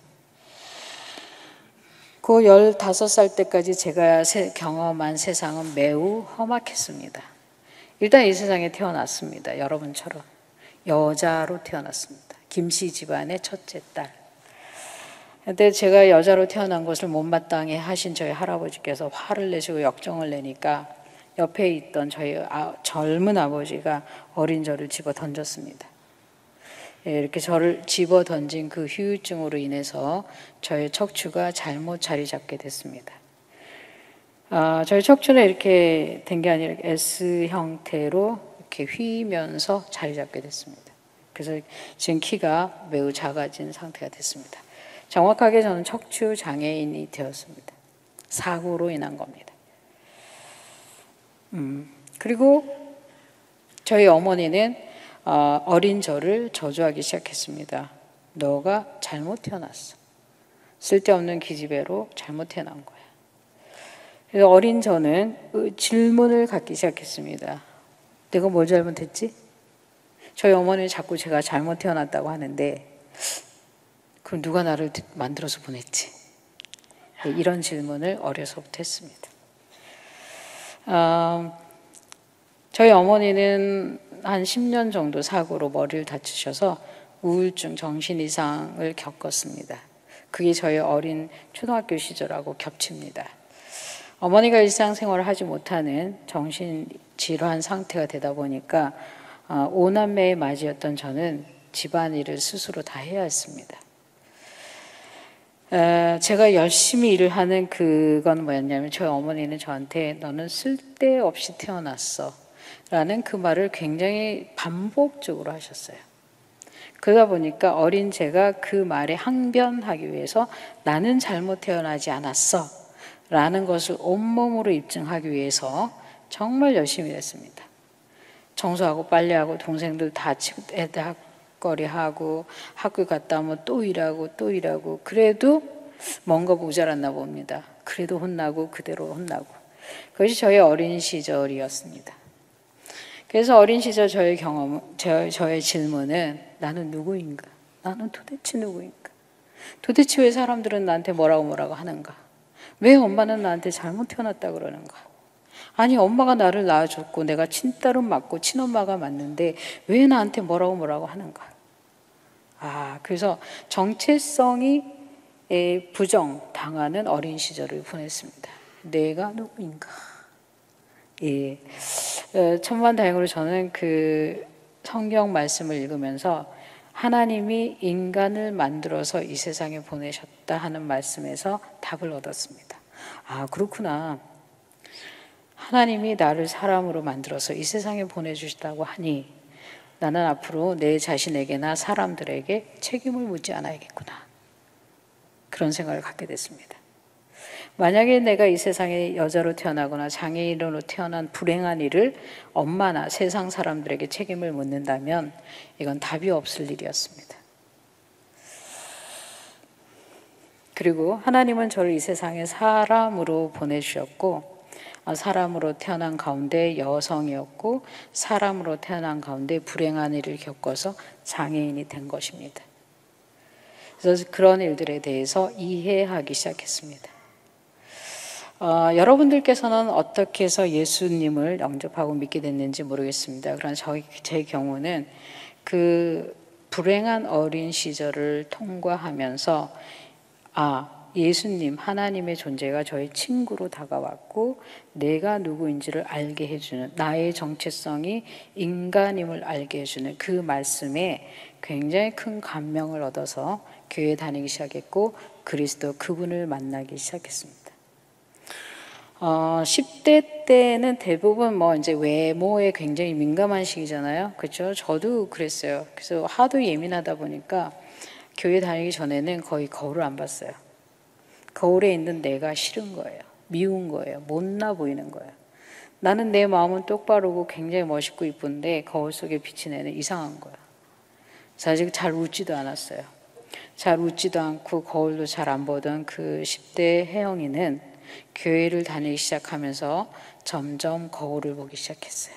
그 열다섯 살 때까지 제가 경험한 세상은 매우 험악했습니다. 일단 이 세상에 태어났습니다. 여러분처럼 여자로 태어났습니다. 김씨 집안의 첫째 딸. 근데 제가 여자로 태어난 것을 못마땅해 하신 저희 할아버지께서 화를 내시고 역정을 내니까 옆에 있던 저희 아, 젊은 아버지가 어린 저를 집어 던졌습니다. 이렇게 저를 집어 던진 그 후유증으로 인해서 저의 척추가 잘못 자리 잡게 됐습니다. 아, 저희 척추는 이렇게 된 게 아니라 S 형태로 이렇게 휘면서 자리 잡게 됐습니다. 그래서 지금 키가 매우 작아진 상태가 됐습니다. 정확하게 저는 척추 장애인이 되었습니다. 사고로 인한 겁니다. 음, 그리고 저희 어머니는 어, 어린 저를 저주하기 시작했습니다. 너가 잘못 태어났어. 쓸데없는 기집애로 잘못 태어난 거야. 그래서 어린 저는 질문을 갖기 시작했습니다. 내가 뭘 잘못했지? 저희 어머니는 자꾸 제가 잘못 태어났다고 하는데 그럼 누가 나를 만들어서 보냈지? 이런 질문을 어려서부터 했습니다. 어, 저희 어머니는 한 십 년 정도 사고로 머리를 다치셔서 우울증, 정신 이상을 겪었습니다. 그게 저희 어린 초등학교 시절하고 겹칩니다. 어머니가 일상생활을 하지 못하는 정신질환 상태가 되다 보니까 오남매의 맞이였던 저는 집안일을 스스로 다 해야 했습니다. 제가 열심히 일을 하는 그건 뭐였냐면 저희 어머니는 저한테 너는 쓸데없이 태어났어 라는 그 말을 굉장히 반복적으로 하셨어요. 그러다 보니까 어린 제가 그 말에 항변하기 위해서 나는 잘못 태어나지 않았어 라는 것을 온몸으로 입증하기 위해서 정말 열심히 했습니다. 청소하고 빨래하고 동생들 다 애다거리하고 학교 갔다 오면 또 일하고 또 일하고 그래도 뭔가 모자랐나 봅니다. 그래도 혼나고 그대로 혼나고 그것이 저의 어린 시절이었습니다. 그래서 어린 시절 저의 경험, 저, 저의 질문은 나는 누구인가? 나는 도대체 누구인가? 도대체 왜 사람들은 나한테 뭐라고 뭐라고 하는가? 왜 엄마는 나한테 잘못 태어났다 그러는가? 아니 엄마가 나를 낳아줬고 내가 친딸은 맞고 친엄마가 맞는데 왜 나한테 뭐라고 뭐라고 하는가? 아 그래서 정체성이 부정당하는 어린 시절을 보냈습니다. 내가 누구인가? 예, 천만다행으로 저는 그 성경 말씀을 읽으면서 하나님이 인간을 만들어서 이 세상에 보내셨다 하는 말씀에서 답을 얻었습니다. 아 그렇구나. 하나님이 나를 사람으로 만들어서 이 세상에 보내주시다고 하니 나는 앞으로 내 자신에게나 사람들에게 책임을 묻지 않아야겠구나. 그런 생각을 갖게 됐습니다. 만약에 내가 이 세상에 여자로 태어나거나 장애인으로 태어난 불행한 일을 엄마나 세상 사람들에게 책임을 묻는다면 이건 답이 없을 일이었습니다. 그리고 하나님은 저를 이 세상에 사람으로 보내주셨고 사람으로 태어난 가운데 여성이었고 사람으로 태어난 가운데 불행한 일을 겪어서 장애인이 된 것입니다. 그래서 그런 일들에 대해서 이해하기 시작했습니다. 어, 여러분들께서는 어떻게 해서 예수님을 영접하고 믿게 됐는지 모르겠습니다. 그러나 저희, 제 경우는 그 불행한 어린 시절을 통과하면서 아 예수님, 하나님의 존재가 저의 친구로 다가왔고 내가 누구인지를 알게 해주는 나의 정체성이 인간임을 알게 해주는 그 말씀에 굉장히 큰 감명을 얻어서 교회 다니기 시작했고 그리스도 그분을 만나기 시작했습니다. 어, 십 대 때는 대부분 뭐 이제 외모에 굉장히 민감한 시기잖아요. 그렇죠? 저도 그랬어요. 그래서 하도 예민하다 보니까 교회 다니기 전에는 거의 거울을 안 봤어요. 거울에 있는 내가 싫은 거예요. 미운 거예요. 못나 보이는 거예요. 나는 내 마음은 똑바르고 굉장히 멋있고 이쁜데 거울 속에 비친 애는 이상한 거예요. 사실 잘 웃지도 않았어요. 잘 웃지도 않고 거울도 잘 안 보던 그 십 대 혜영이는 교회를 다니기 시작하면서 점점 거울을 보기 시작했어요.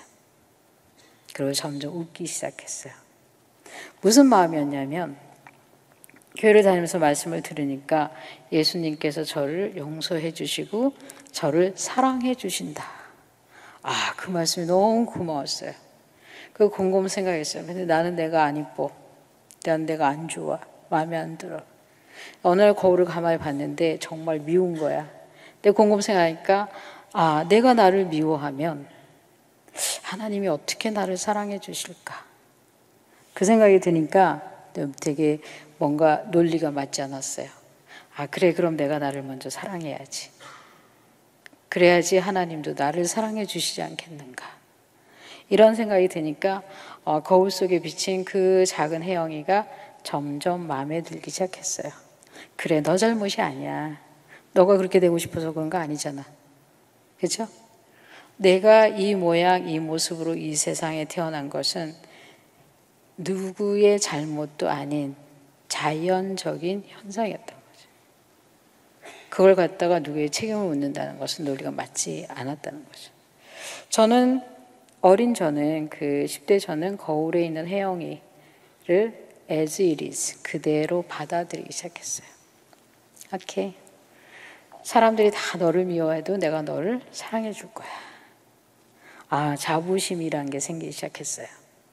그리고 점점 웃기 시작했어요. 무슨 마음이었냐면 교회를 다니면서 말씀을 들으니까 예수님께서 저를 용서해 주시고 저를 사랑해 주신다. 아, 그 말씀이 너무 고마웠어요. 그 곰곰 생각했어요. 근데 나는 내가 안 이뻐. 난 내가 안 좋아. 마음에 안 들어. 어느 날 거울을 가만히 봤는데 정말 미운 거야. 근데 곰곰 생각하니까 아, 내가 나를 미워하면 하나님이 어떻게 나를 사랑해 주실까? 그 생각이 드니까 되게 뭔가 논리가 맞지 않았어요. 아, 그래, 그럼 내가 나를 먼저 사랑해야지. 그래야지 하나님도 나를 사랑해 주시지 않겠는가. 이런 생각이 드니까 어, 거울 속에 비친 그 작은 혜영이가 점점 마음에 들기 시작했어요. 그래, 너 잘못이 아니야. 너가 그렇게 되고 싶어서 그런 거 아니잖아. 그렇죠? 내가 이 모양, 이 모습으로 이 세상에 태어난 것은 누구의 잘못도 아닌 자연적인 현상이었던 거죠. 그걸 갖다가 누구의 책임을 묻는다는 것은 논리가 맞지 않았다는 거죠. 저는 어린 저는 그 십 대 저는 거울에 있는 혜영이를 as it is 그대로 받아들이기 시작했어요. 오케이. 사람들이 다 너를 미워해도 내가 너를 사랑해 줄 거야. 아, 자부심이란 게 생기기 시작했어요.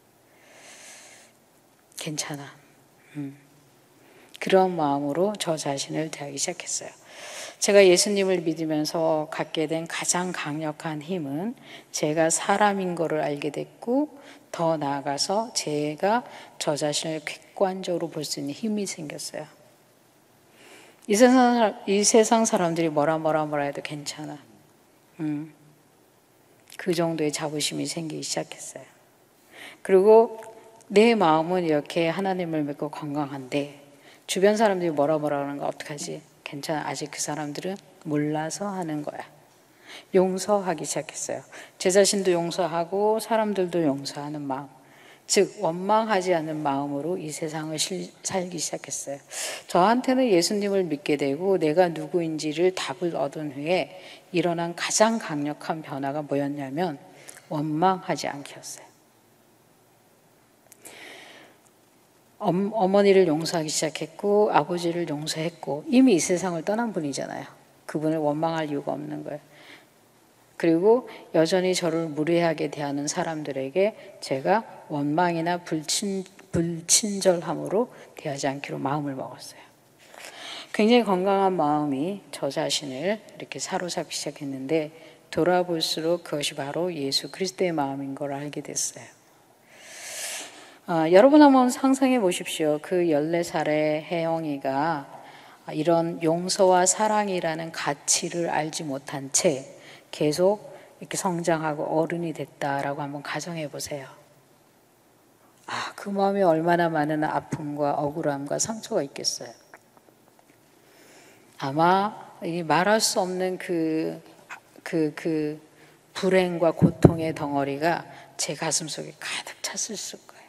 괜찮아. 음. 그런 마음으로 저 자신을 대하기 시작했어요. 제가 예수님을 믿으면서 갖게 된 가장 강력한 힘은 제가 사람인 거를 알게 됐고, 더 나아가서 제가 저 자신을 객관적으로 볼 수 있는 힘이 생겼어요. 이 세상, 이 세상 사람들이 뭐라 뭐라 뭐라 해도 괜찮아. 음. 그 정도의 자부심이 생기기 시작했어요. 그리고 내 마음은 이렇게 하나님을 믿고 건강한데 주변 사람들이 뭐라 뭐라 하는 거 어떡하지? 괜찮아. 아직 그 사람들은 몰라서 하는 거야. 용서하기 시작했어요. 제 자신도 용서하고 사람들도 용서하는 마음. 즉 원망하지 않는 마음으로 이 세상을 실, 살기 시작했어요. 저한테는 예수님을 믿게 되고 내가 누구인지를 답을 얻은 후에 일어난 가장 강력한 변화가 뭐였냐면 원망하지 않기였어요. 엄, 어머니를 용서하기 시작했고 아버지를 용서했고 이미 이 세상을 떠난 분이잖아요. 그분을 원망할 이유가 없는 거예요. 그리고 여전히 저를 무례하게 대하는 사람들에게 제가 원망이나 불친, 불친절함으로 대하지 않기로 마음을 먹었어요. 굉장히 건강한 마음이 저 자신을 이렇게 사로잡기 시작했는데 돌아볼수록 그것이 바로 예수 그리스도의 마음인 걸 알게 됐어요. 아, 여러분 한번 상상해 보십시오. 그 열네 살의 혜영이가 이런 용서와 사랑이라는 가치를 알지 못한 채 계속 이렇게 성장하고 어른이 됐다라고 한번 가정해 보세요. 아, 그 마음에 얼마나 많은 아픔과 억울함과 상처가 있겠어요. 아마 이 말할 수 없는 그, 그, 그 불행과 고통의 덩어리가 제 가슴 속에 가득 찼을 거예요.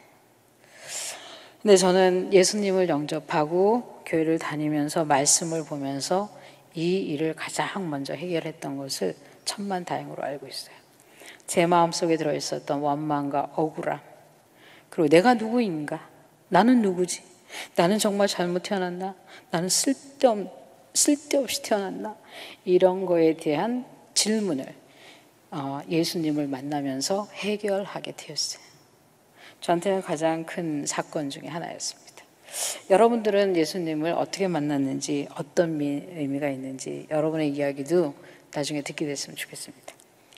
근데 저는 예수님을 영접하고 교회를 다니면서 말씀을 보면서 이 일을 가장 먼저 해결했던 것을 천만다행으로 알고 있어요. 제 마음속에 들어있었던 원망과 억울함, 그리고 내가 누구인가? 나는 누구지? 나는 정말 잘못 태어났나? 나는 쓸데없, 쓸데없이 태어났나? 이런 거에 대한 질문을 어, 예수님을 만나면서 해결하게 되었어요. 저한테는 가장 큰 사건 중에 하나였습니다. 여러분들은 예수님을 어떻게 만났는지, 어떤 의미가 있는지 여러분의 이야기도 나중에 듣게 됐으면 좋겠습니다.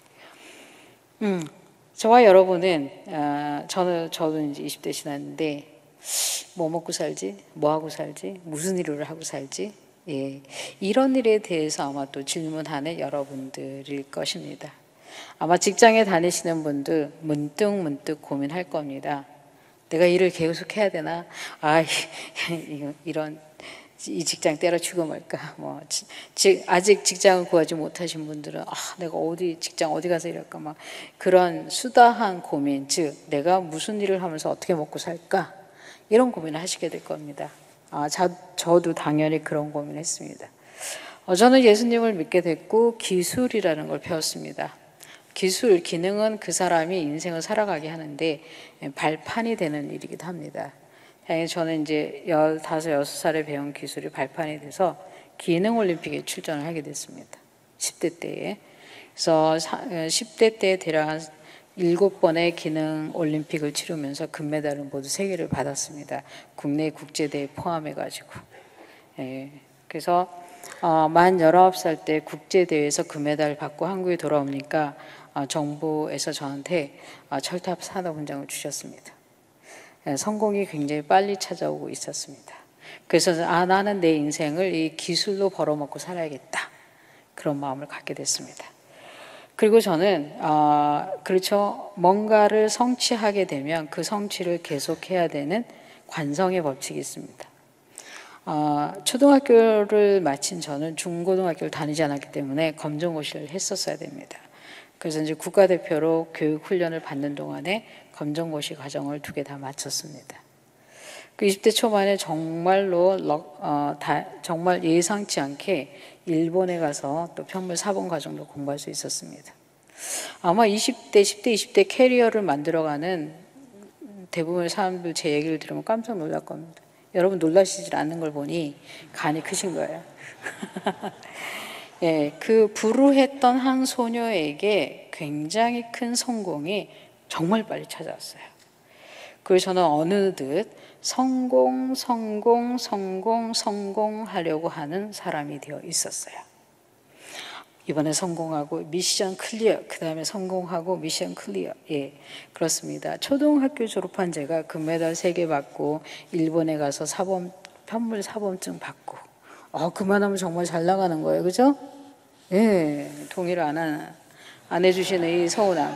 음, 저와 여러분은 어, 저는 저도 이제 이십 대 지났는데 뭐 먹고 살지, 뭐 하고 살지, 무슨 일을 하고 살지, 예, 이런 일에 대해서 아마 또 질문하는 여러분들일 것입니다. 아마 직장에 다니시는 분들 문득 문득 고민할 겁니다. 내가 일을 계속 해야 되나? 아, 이런 이 직장 때려치고 말까? 뭐 아직 직장을 구하지 못하신 분들은 아, 내가 어디 직장 어디 가서 일할까? 막 그런 수다한 고민, 즉 내가 무슨 일을 하면서 어떻게 먹고 살까? 이런 고민을 하시게 될 겁니다. 아, 자, 저도 당연히 그런 고민을 했습니다. 어, 저는 예수님을 믿게 됐고 기술이라는 걸 배웠습니다. 기술, 기능은 그 사람이 인생을 살아가게 하는데 발판이 되는 일이기도 합니다. 저는 이제 열다섯, 여섯 살에 배운 기술이 발판이 돼서 기능 올림픽에 출전을 하게 됐습니다. 십 대 때에. 그래서 십 대 때 대략 한 일곱 번의 기능 올림픽을 치르면서 금메달을 모두 세 개를 받았습니다. 국내 국제대회 포함해가지고. 예, 그래서 어, 만 열아홉 살 때 국제대회에서 금메달을 받고 한국에 돌아오니까 어, 정부에서 저한테 어, 철탑 산업훈장을 주셨습니다. 예, 성공이 굉장히 빨리 찾아오고 있었습니다. 그래서 아, 나는 내 인생을 이 기술로 벌어먹고 살아야겠다. 그런 마음을 갖게 됐습니다. 그리고 저는 어, 그렇죠. 뭔가를 성취하게 되면 그 성취를 계속해야 되는 관성의 법칙이 있습니다. 어, 초등학교를 마친 저는 중고등학교를 다니지 않았기 때문에 검정고시를 했었어야 됩니다. 그래서 이제 국가대표로 교육 훈련을 받는 동안에 검정고시 과정을 두 개 다 마쳤습니다. 그 이십 대 초반에 정말로 어, 다, 정말 예상치 않게 일본에 가서 또 편물 사 번 과정도 공부할 수 있었습니다. 아마 이십 대, 십 대, 이십 대 캐리어를 만들어가는 대부분의 사람들 제 얘기를 들으면 깜짝 놀랄 겁니다. 여러분 놀라시지 않는 걸 보니 간이 크신 거예요. 예, 그 불우했던 한 소녀에게 굉장히 큰 성공이 정말 빨리 찾아왔어요. 그래서 저는 어느덧 성공, 성공, 성공, 성공하려고 하는 사람이 되어 있었어요. 이번에 성공하고 미션 클리어, 그 다음에 성공하고 미션 클리어. 예, 그렇습니다. 초등학교 졸업한 제가 금메달 세 개 받고 일본에 가서 사범, 편물 사범증 받고, 어, 그만하면 정말 잘 나가는 거예요. 그죠? 예, 동의를 안 하나, 안 해주시는 이 서운함.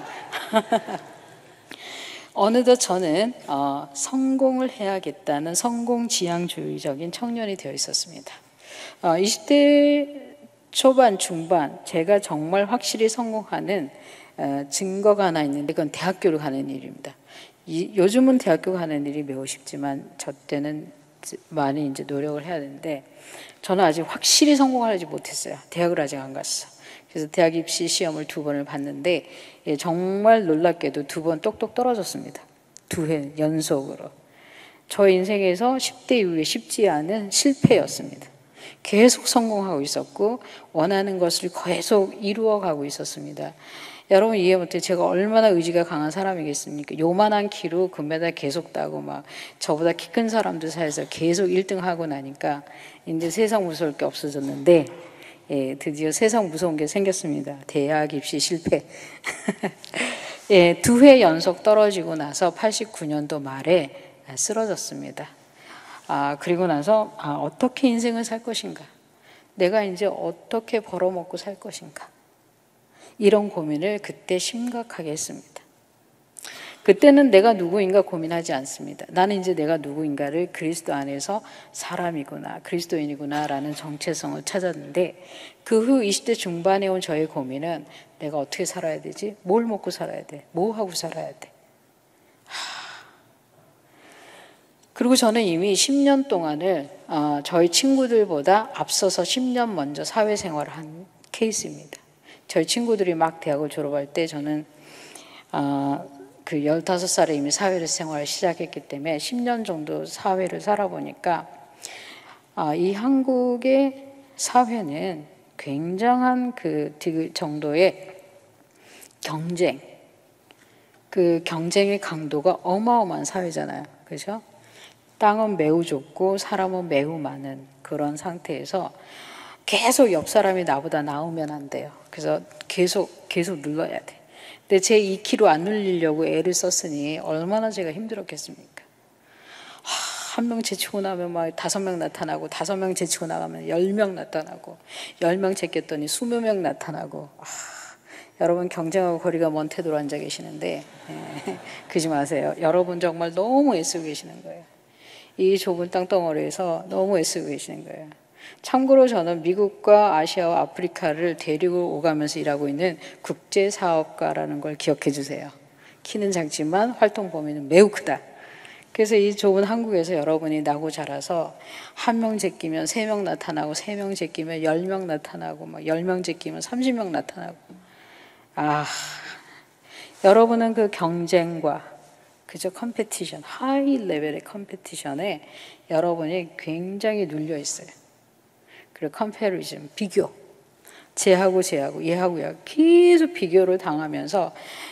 어느덧 저는 어, 성공을 해야겠다는 성공지향주의적인 청년이 되어 있었습니다. 어, 이십 대 초반, 중반 제가 정말 확실히 성공하는 어, 증거가 하나 있는데 그건 대학교를 가는 일입니다. 이, 요즘은 대학교 가는 일이 매우 쉽지만 저 때는 많이 이제 노력을 해야 되는데 저는 아직 확실히 성공하지 못했어요. 대학을 아직 안 갔어. 그래서 대학 입시 시험을 두 번을 봤는데 예, 정말 놀랍게도 두 번 똑똑 떨어졌습니다. 두 해 연속으로. 저 인생에서 십 대 이후에 쉽지 않은 실패였습니다. 계속 성공하고 있었고 원하는 것을 계속 이루어가고 있었습니다. 여러분 이해 못해. 제가 얼마나 의지가 강한 사람이겠습니까? 요만한 키로 금메달 계속 따고 막 저보다 키 큰 사람들 사이에서 계속 일 등 하고 나니까 이제 세상 무서울 게 없어졌는데 예, 드디어 세상 무서운 게 생겼습니다. 대학 입시 실패. 예, 두 회 연속 떨어지고 나서 팔십구 년도 말에 쓰러졌습니다. 아, 그리고 나서 아, 어떻게 인생을 살 것인가? 내가 이제 어떻게 벌어먹고 살 것인가? 이런 고민을 그때 심각하게 했습니다. 그때는 내가 누구인가 고민하지 않습니다. 나는 이제 내가 누구인가를 그리스도 안에서 사람이구나, 그리스도인이구나 라는 정체성을 찾았는데 그 후 이십 대 중반에 온 저의 고민은 내가 어떻게 살아야 되지? 뭘 먹고 살아야 돼? 뭐 하고 살아야 돼? 하... 그리고 저는 이미 십 년 동안을 어, 저희 친구들보다 앞서서 십 년 먼저 사회생활을 한 케이스입니다. 저희 친구들이 막 대학을 졸업할 때 저는 어, 그 열다섯 살에 이미 사회를 생활을 시작했기 때문에 십 년 정도 사회를 살아보니까 아, 이 한국의 사회는 굉장한 그 정도의 경쟁, 그 경쟁의 강도가 어마어마한 사회잖아요. 그렇죠? 땅은 매우 좁고 사람은 매우 많은 그런 상태에서 계속 옆 사람이 나보다 나오면 안 돼요. 그래서 계속 계속 눌러야 돼. 근데 제 이 킬로그램 안 늘리려고 애를 썼으니 얼마나 제가 힘들었겠습니까? 한 명 제치고 나면 막 다섯 명 나타나고 다섯 명 제치고 나가면 열 명 나타나고 열 명 제꼈더니 이십 명 나타나고 아, 여러분 경쟁하고 거리가 먼 태도로 앉아 계시는데 예, 그러지 마세요. 여러분 정말 너무 애쓰고 계시는 거예요. 이 좁은 땅덩어리에서 너무 애쓰고 계시는 거예요. 참고로 저는 미국과 아시아와 아프리카를 데리고 오가면서 일하고 있는 국제사업가라는 걸 기억해 주세요. 키는 작지만 활동 범위는 매우 크다. 그래서 이 좁은 한국에서 여러분이 나고 자라서 한 명 제끼면 세 명 나타나고 세 명 제끼면 열 명 나타나고 막 열 명 제끼면 삼십 명 나타나고 아, 여러분은 그 경쟁과 그저 컴페티션, 하이 레벨의 컴페티션에 여러분이 굉장히 눌려 있어요. 그리고 컴패리즘, 비교. 쟤하고 쟤하고 얘하고 얘하고 계속 비교를 당하면서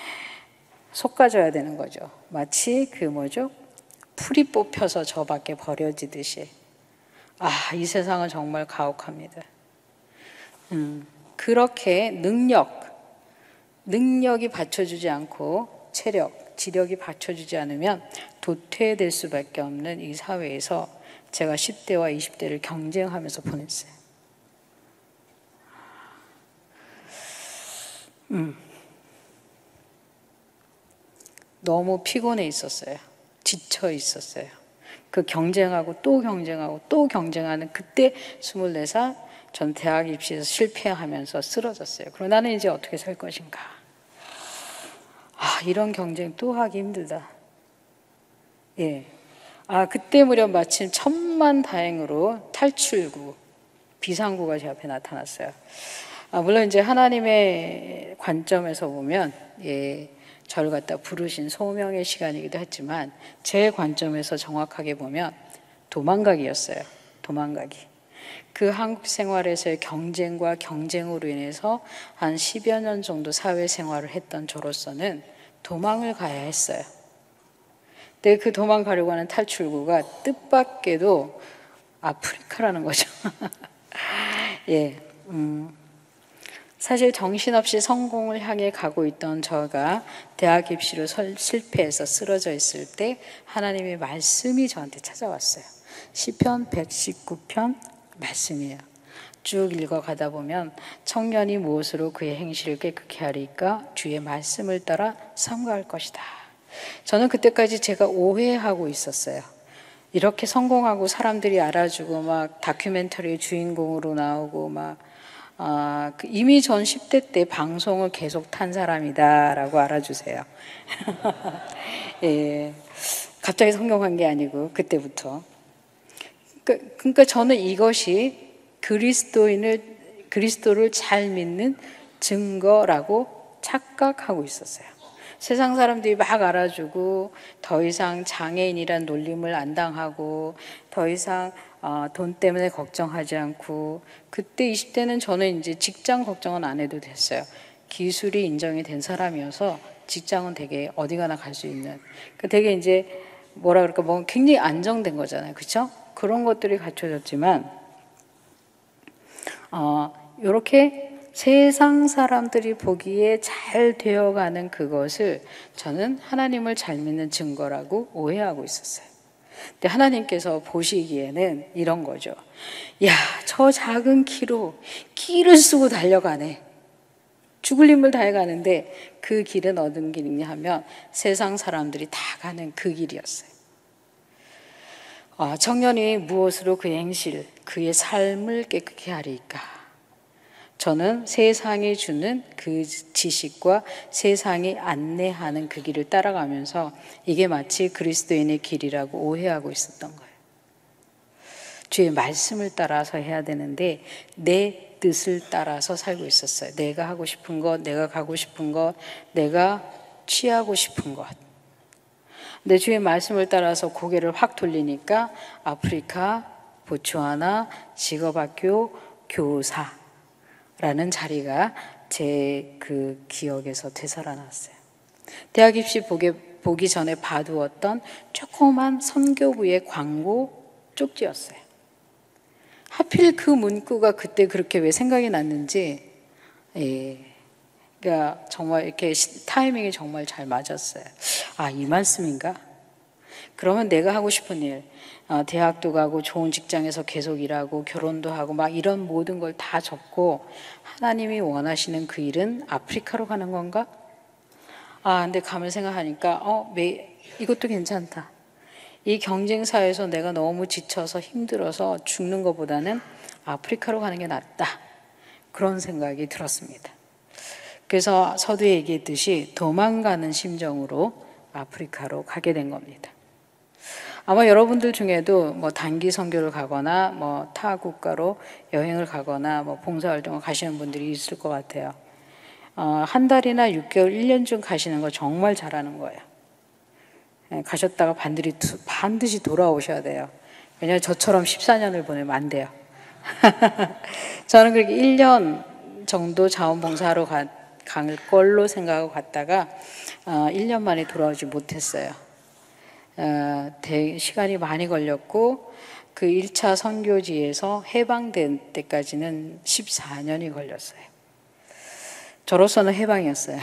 속가져야 되는 거죠. 마치 그 뭐죠? 풀이 뽑혀서 저 밖에 버려지듯이. 아, 이 세상은 정말 가혹합니다. 음, 그렇게 능력, 능력이 받쳐주지 않고 체력, 지력이 받쳐주지 않으면 도태될 수밖에 없는 이 사회에서 제가 십 대와 이십 대를 경쟁하면서 보냈어요. 음. 너무 피곤해 있었어요. 지쳐 있었어요. 그 경쟁하고 또 경쟁하고 또 경쟁하는 그때 스물네 살 전 대학 입시에서 실패하면서 쓰러졌어요. 그럼 나는 이제 어떻게 살 것인가? 아, 이런 경쟁 또 하기 힘들다. 예. 아, 그때 무렵 마침 천만 다행으로 탈출구, 비상구가 제 앞에 나타났어요. 아, 물론 이제 하나님의 관점에서 보면, 예, 저를 갖다 부르신 소명의 시간이기도 했지만, 제 관점에서 정확하게 보면 도망가기였어요. 도망가기. 그 한국 생활에서의 경쟁과 경쟁으로 인해서 한 십여 년 정도 사회생활을 했던 저로서는 도망을 가야 했어요. 근데 그 도망가려고 하는 탈출구가 뜻밖에도 아프리카라는 거죠. 예, 음, 사실 정신없이 성공을 향해 가고 있던 저가 대학 입시로 설, 실패해서 쓰러져 있을 때 하나님의 말씀이 저한테 찾아왔어요. 시편 백십구 편 말씀이에요. 쭉 읽어가다 보면 청년이 무엇으로 그의 행실을 깨끗게 하리까? 주의 말씀을 따라 삼가할 것이다. 저는 그때까지 제가 오해하고 있었어요. 이렇게 성공하고 사람들이 알아주고 막 다큐멘터리 주인공으로 나오고 막 아, 그 이미 전 십 대 때 방송을 계속 탄 사람이다라고 알아주세요. 예, 갑자기 성공한 게 아니고 그때부터. 그러니까, 그러니까 저는 이것이 그리스도인을 그리스도를 잘 믿는 증거라고 착각하고 있었어요. 세상 사람들이 막 알아주고 더 이상 장애인이란 놀림을 안 당하고 더 이상 어, 돈 때문에 걱정하지 않고, 그때 이십 대는 저는 이제 직장 걱정은 안 해도 됐어요. 기술이 인정이 된 사람이어서 직장은 되게 어디 가나 갈 수 있는, 그 되게 이제 뭐라 그럴까, 뭐 굉장히 안정된 거잖아요. 그렇죠? 그런 것들이 갖춰졌지만 어, 이렇게 세상 사람들이 보기에 잘 되어가는 그것을 저는 하나님을 잘 믿는 증거라고 오해하고 있었어요. 근데 하나님께서 보시기에는 이런 거죠. 야, 저 작은 키로 끼를 쓰고 달려가네. 죽을 힘을 다해 가는데 그 길은 어떤 길이냐 하면 세상 사람들이 다 가는 그 길이었어요. 아, 청년이 무엇으로 그의 행실, 그의 삶을 깨끗게 하리까? 저는 세상이 주는 그 지식과 세상이 안내하는 그 길을 따라가면서 이게 마치 그리스도인의 길이라고 오해하고 있었던 거예요. 주의 말씀을 따라서 해야 되는데 내 뜻을 따라서 살고 있었어요. 내가 하고 싶은 것, 내가 가고 싶은 것, 내가 취하고 싶은 것. 근데 주의 말씀을 따라서 고개를 확 돌리니까 아프리카, 보츠와나, 직업학교, 교사 라는 자리가 제 그 기억에서 되살아났어요. 대학 입시 보기, 보기 전에 봐두었던 조그만 선교부의 광고 쪽지였어요. 하필 그 문구가 그때 그렇게 왜 생각이 났는지, 예, 그러니까 정말 이렇게 타이밍이 정말 잘 맞았어요. 아, 이 말씀인가? 그러면 내가 하고 싶은 일, 어, 대학도 가고 좋은 직장에서 계속 일하고 결혼도 하고 막 이런 모든 걸 다 접고 하나님이 원하시는 그 일은 아프리카로 가는 건가? 아, 근데 가면 생각하니까 어, 매, 이것도 괜찮다. 이 경쟁사에서 내가 너무 지쳐서 힘들어서 죽는 것보다는 아프리카로 가는 게 낫다. 그런 생각이 들었습니다. 그래서 서두에 얘기했듯이 도망가는 심정으로 아프리카로 가게 된 겁니다. 아마 여러분들 중에도 뭐 단기 선교를 가거나 뭐 타 국가로 여행을 가거나 뭐 봉사활동을 가시는 분들이 있을 것 같아요. 어, 한 달이나 육 개월, 일 년쯤 가시는 거 정말 잘하는 거예요. 가셨다가 반드시, 반드시 돌아오셔야 돼요. 왜냐하면 저처럼 십사 년을 보내면 안 돼요. 저는 그렇게 일 년 정도 자원봉사하러 가, 갈 걸로 생각하고 갔다가 어, 일 년 만에 돌아오지 못했어요. 어, 대, 시간이 많이 걸렸고 그 일 차 선교지에서 해방된 때까지는 십사 년이 걸렸어요. 저로서는 해방이었어요.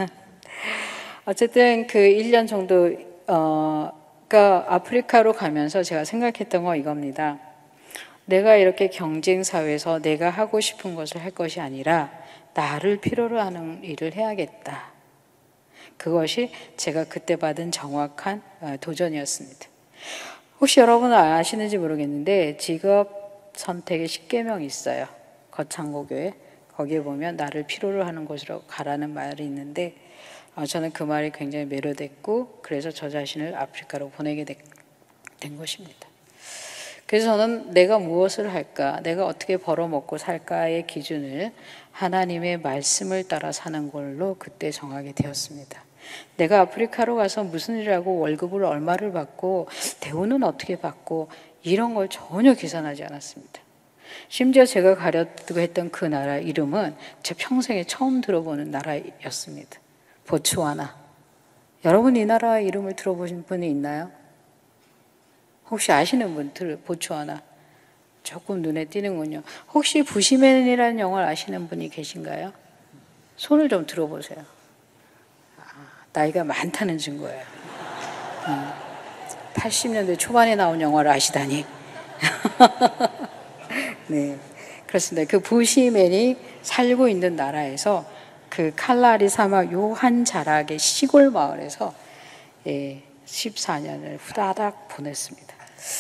어쨌든 그 일 년 정도 어, 그러니까 아프리카로 가면서 제가 생각했던 건 이겁니다. 내가 이렇게 경쟁 사회에서 내가 하고 싶은 것을 할 것이 아니라 나를 필요로 하는 일을 해야겠다. 그것이 제가 그때 받은 정확한 도전이었습니다. 혹시 여러분은 아시는지 모르겠는데 직업 선택의 십계명이 있어요. 거창고교에. 거기에 보면 나를 필요로 하는 곳으로 가라는 말이 있는데 저는 그 말이 굉장히 매료됐고 그래서 저 자신을 아프리카로 보내게 된 것입니다. 그래서 저는 내가 무엇을 할까, 내가 어떻게 벌어먹고 살까의 기준을 하나님의 말씀을 따라 사는 걸로 그때 정하게 되었습니다. 내가 아프리카로 가서 무슨 일을 하고 월급을 얼마를 받고 대우는 어떻게 받고 이런 걸 전혀 계산하지 않았습니다. 심지어 제가 가려고 했던 그 나라 이름은 제 평생에 처음 들어보는 나라였습니다. 보츠와나. 여러분 이 나라 이름을 들어보신 분이 있나요? 혹시 아시는 분들 보츠와나? 조금 눈에 띄는군요. 혹시 부시맨이라는 영화를 아시는 분이 계신가요? 손을 좀 들어보세요. 아, 나이가 많다는 증거예요. 음, 팔십 년대 초반에 나온 영화를 아시다니. 네, 그렇습니다. 그 부시맨이 살고 있는 나라에서 그 칼라리 사막 요 한 자락의 시골 마을에서 예, 십사 년을 후다닥 보냈습니다.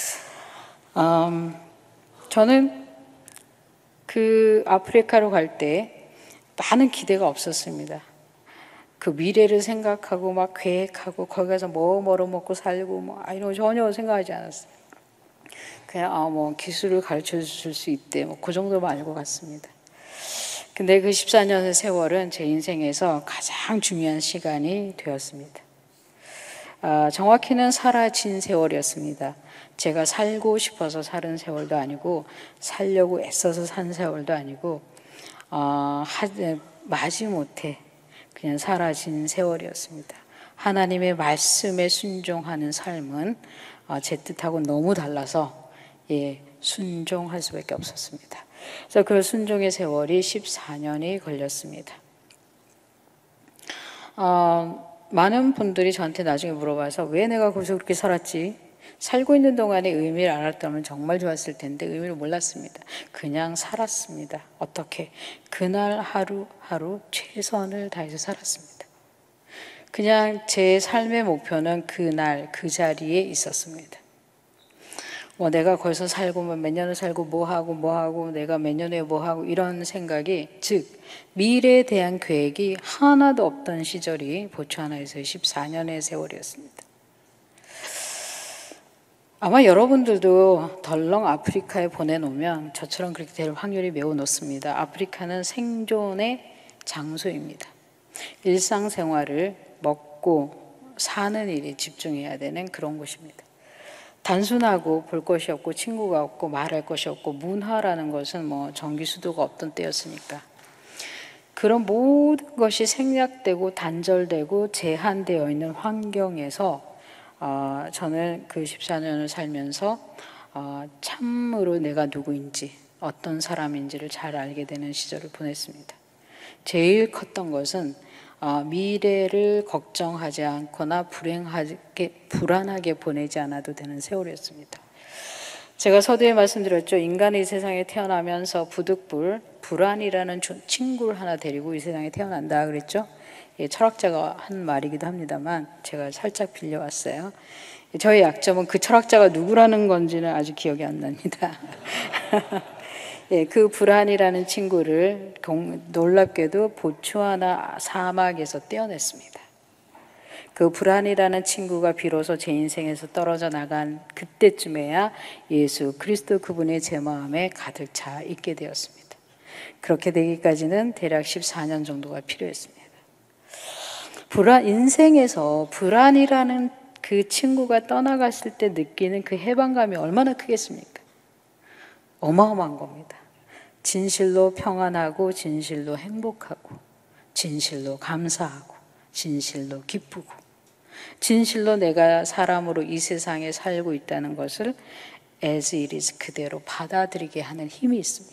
음, 저는 그 아프리카로 갈 때 많은 기대가 없었습니다. 그 미래를 생각하고 막 계획하고 거기 가서 뭐 뭐로 먹고 살고 뭐 이런 거 전혀 생각하지 않았어요. 그냥 아 뭐 기술을 가르쳐 줄 수 있대 뭐 그 정도만 알고 갔습니다. 근데 그 십사 년의 세월은 제 인생에서 가장 중요한 시간이 되었습니다. 아, 정확히는 사라진 세월이었습니다. 제가 살고 싶어서 사는 세월도 아니고 살려고 애써서 산 세월도 아니고 어, 하, 마지못해 그냥 사라진 세월이었습니다. 하나님의 말씀에 순종하는 삶은 어, 제 뜻하고 너무 달라서 예, 순종할 수밖에 없었습니다. 그래서 그 순종의 세월이 십사 년이 걸렸습니다. 어, 많은 분들이 저한테 나중에 물어봐서 왜 내가 거기서 그렇게 살았지? 살고 있는 동안에 의미를 알았다면 정말 좋았을 텐데 의미를 몰랐습니다. 그냥 살았습니다. 어떻게? 그날 하루하루 최선을 다해서 살았습니다. 그냥 제 삶의 목표는 그날 그 자리에 있었습니다. 뭐 내가 거기서 살고 뭐 몇 년을 살고 뭐 하고 뭐 하고 내가 몇 년 후에 뭐 하고 이런 생각이 즉 미래에 대한 계획이 하나도 없던 시절이 보츠와나에서의 십사 년의 세월이었습니다. 아마 여러분들도 덜렁 아프리카에 보내놓으면 저처럼 그렇게 될 확률이 매우 높습니다. 아프리카는 생존의 장소입니다. 일상생활을 먹고 사는 일에 집중해야 되는 그런 곳입니다. 단순하고 볼 것이 없고 친구가 없고 말할 것이 없고 문화라는 것은 뭐 전기수도가 없던 때였으니까 그런 모든 것이 생략되고 단절되고 제한되어 있는 환경에서 어, 저는 그 십사 년을 살면서 어, 참으로 내가 누구인지 어떤 사람인지를 잘 알게 되는 시절을 보냈습니다. 제일 컸던 것은 어, 미래를 걱정하지 않거나 불행하게, 불안하게 보내지 않아도 되는 세월이었습니다. 제가 서두에 말씀드렸죠. 인간이 이 세상에 태어나면서 부득불 불안이라는 친구를 하나 데리고 이 세상에 태어난다 그랬죠. 예, 철학자가 한 말이기도 합니다만 제가 살짝 빌려왔어요. 저의 약점은 그 철학자가 누구라는 건지는 아주 기억이 안 납니다. 예, 그 불안이라는 친구를 놀랍게도 보츠와나 사막에서 떼어냈습니다. 그 불안이라는 친구가 비로소 제 인생에서 떨어져 나간 그때쯤에야 예수 그리스도 그분이 제 마음에 가득 차 있게 되었습니다. 그렇게 되기까지는 대략 십사 년 정도가 필요했습니다. 불안, 인생에서 불안이라는 그 친구가 떠나갔을 때 느끼는 그 해방감이 얼마나 크겠습니까? 어마어마한 겁니다. 진실로 평안하고 진실로 행복하고 진실로 감사하고 진실로 기쁘고 진실로 내가 사람으로 이 세상에 살고 있다는 것을 as it is 그대로 받아들이게 하는 힘이 있습니다.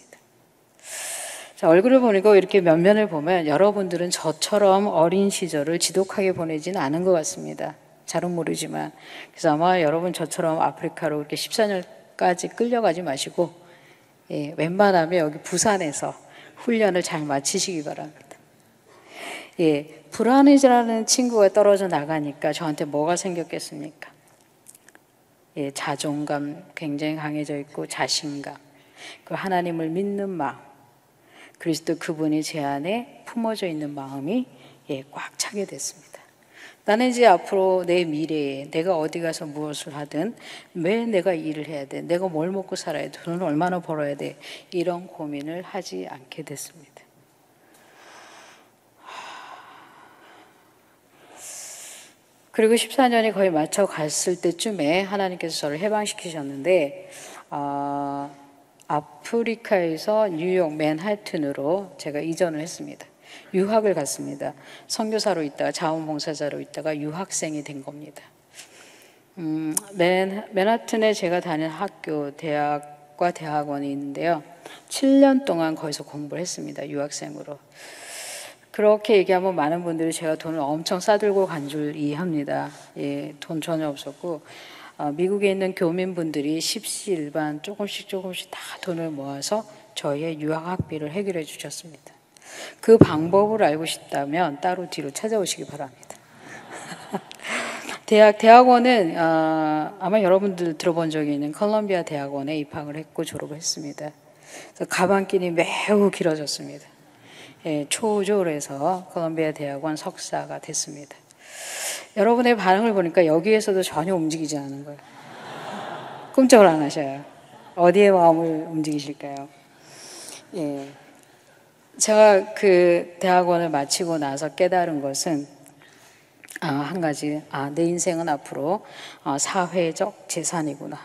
자, 얼굴을 보니까 이렇게 면면을 보면 여러분들은 저처럼 어린 시절을 지독하게 보내지는 않은 것 같습니다. 잘은 모르지만. 그래서 아마 여러분 저처럼 아프리카로 이렇게 십사 년까지 끌려가지 마시고 예, 웬만하면 여기 부산에서 훈련을 잘 마치시기 바랍니다. 예, 불안이라는 친구가 떨어져 나가니까 저한테 뭐가 생겼겠습니까? 예, 자존감 굉장히 강해져 있고 자신감, 그 하나님을 믿는 마음, 그리스도 그분이 제 안에 품어져 있는 마음이 예, 꽉 차게 됐습니다. 나는 이제 앞으로 내 미래에 내가 어디 가서 무엇을 하든 왜 내가 일을 해야 돼? 내가 뭘 먹고 살아야 돼? 돈을 얼마나 벌어야 돼? 이런 고민을 하지 않게 됐습니다. 그리고 십사 년이 거의 맞춰 갔을 때쯤에 하나님께서 저를 해방시키셨는데 어, 아프리카에서 뉴욕 맨하튼으로 제가 이전을 했습니다. 유학을 갔습니다. 선교사로 있다가 자원봉사자로 있다가 유학생이 된 겁니다. 음, 맨, 맨하튼에 제가 다니는 학교, 대학과 대학원이 있는데요. 칠 년 동안 거기서 공부를 했습니다. 유학생으로. 그렇게 얘기하면 많은 분들이 제가 돈을 엄청 싸들고 간 줄 이해합니다. 예, 돈 전혀 없었고 어, 미국에 있는 교민분들이 십시일반 조금씩 조금씩 다 돈을 모아서 저희의 유학 학비를 해결해 주셨습니다. 그 방법을 알고 싶다면 따로 뒤로 찾아오시기 바랍니다. 대학, 대학원은 어, 아마 여러분들 들어본 적이 있는 컬럼비아 대학원에 입학을 했고 졸업을 했습니다. 그래서 가반길이 매우 길어졌습니다. 예, 초졸에서 컬럼비아 대학원 석사가 됐습니다. 여러분의 반응을 보니까 여기에서도 전혀 움직이지 않은 거예요. 꿈쩍을 안 하셔요. 어디에 마음을 움직이실까요? 예. 제가 그 대학원을 마치고 나서 깨달은 것은 아, 한 가지, 아, 내 인생은 앞으로 어, 사회적 재산이구나.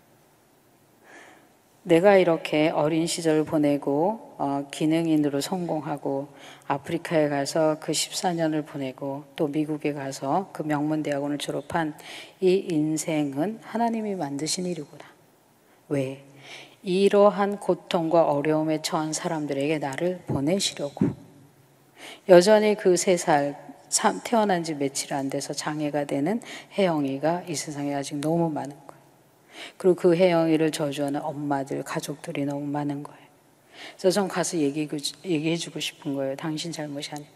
내가 이렇게 어린 시절을 보내고 어, 기능인으로 성공하고 아프리카에 가서 그 십사 년을 보내고 또 미국에 가서 그 명문대학원을 졸업한 이 인생은 하나님이 만드신 일이구나. 왜? 이러한 고통과 어려움에 처한 사람들에게 나를 보내시려고. 여전히 그 세 살 태어난 지 며칠 안 돼서 장애가 되는 혜영이가 이 세상에 아직 너무 많은 거예요. 그리고 그 혜영이를 저주하는 엄마들, 가족들이 너무 많은 거예요. 그래서 전 가서 얘기해, 얘기해주고 싶은 거예요. 당신 잘못이 아닙니다.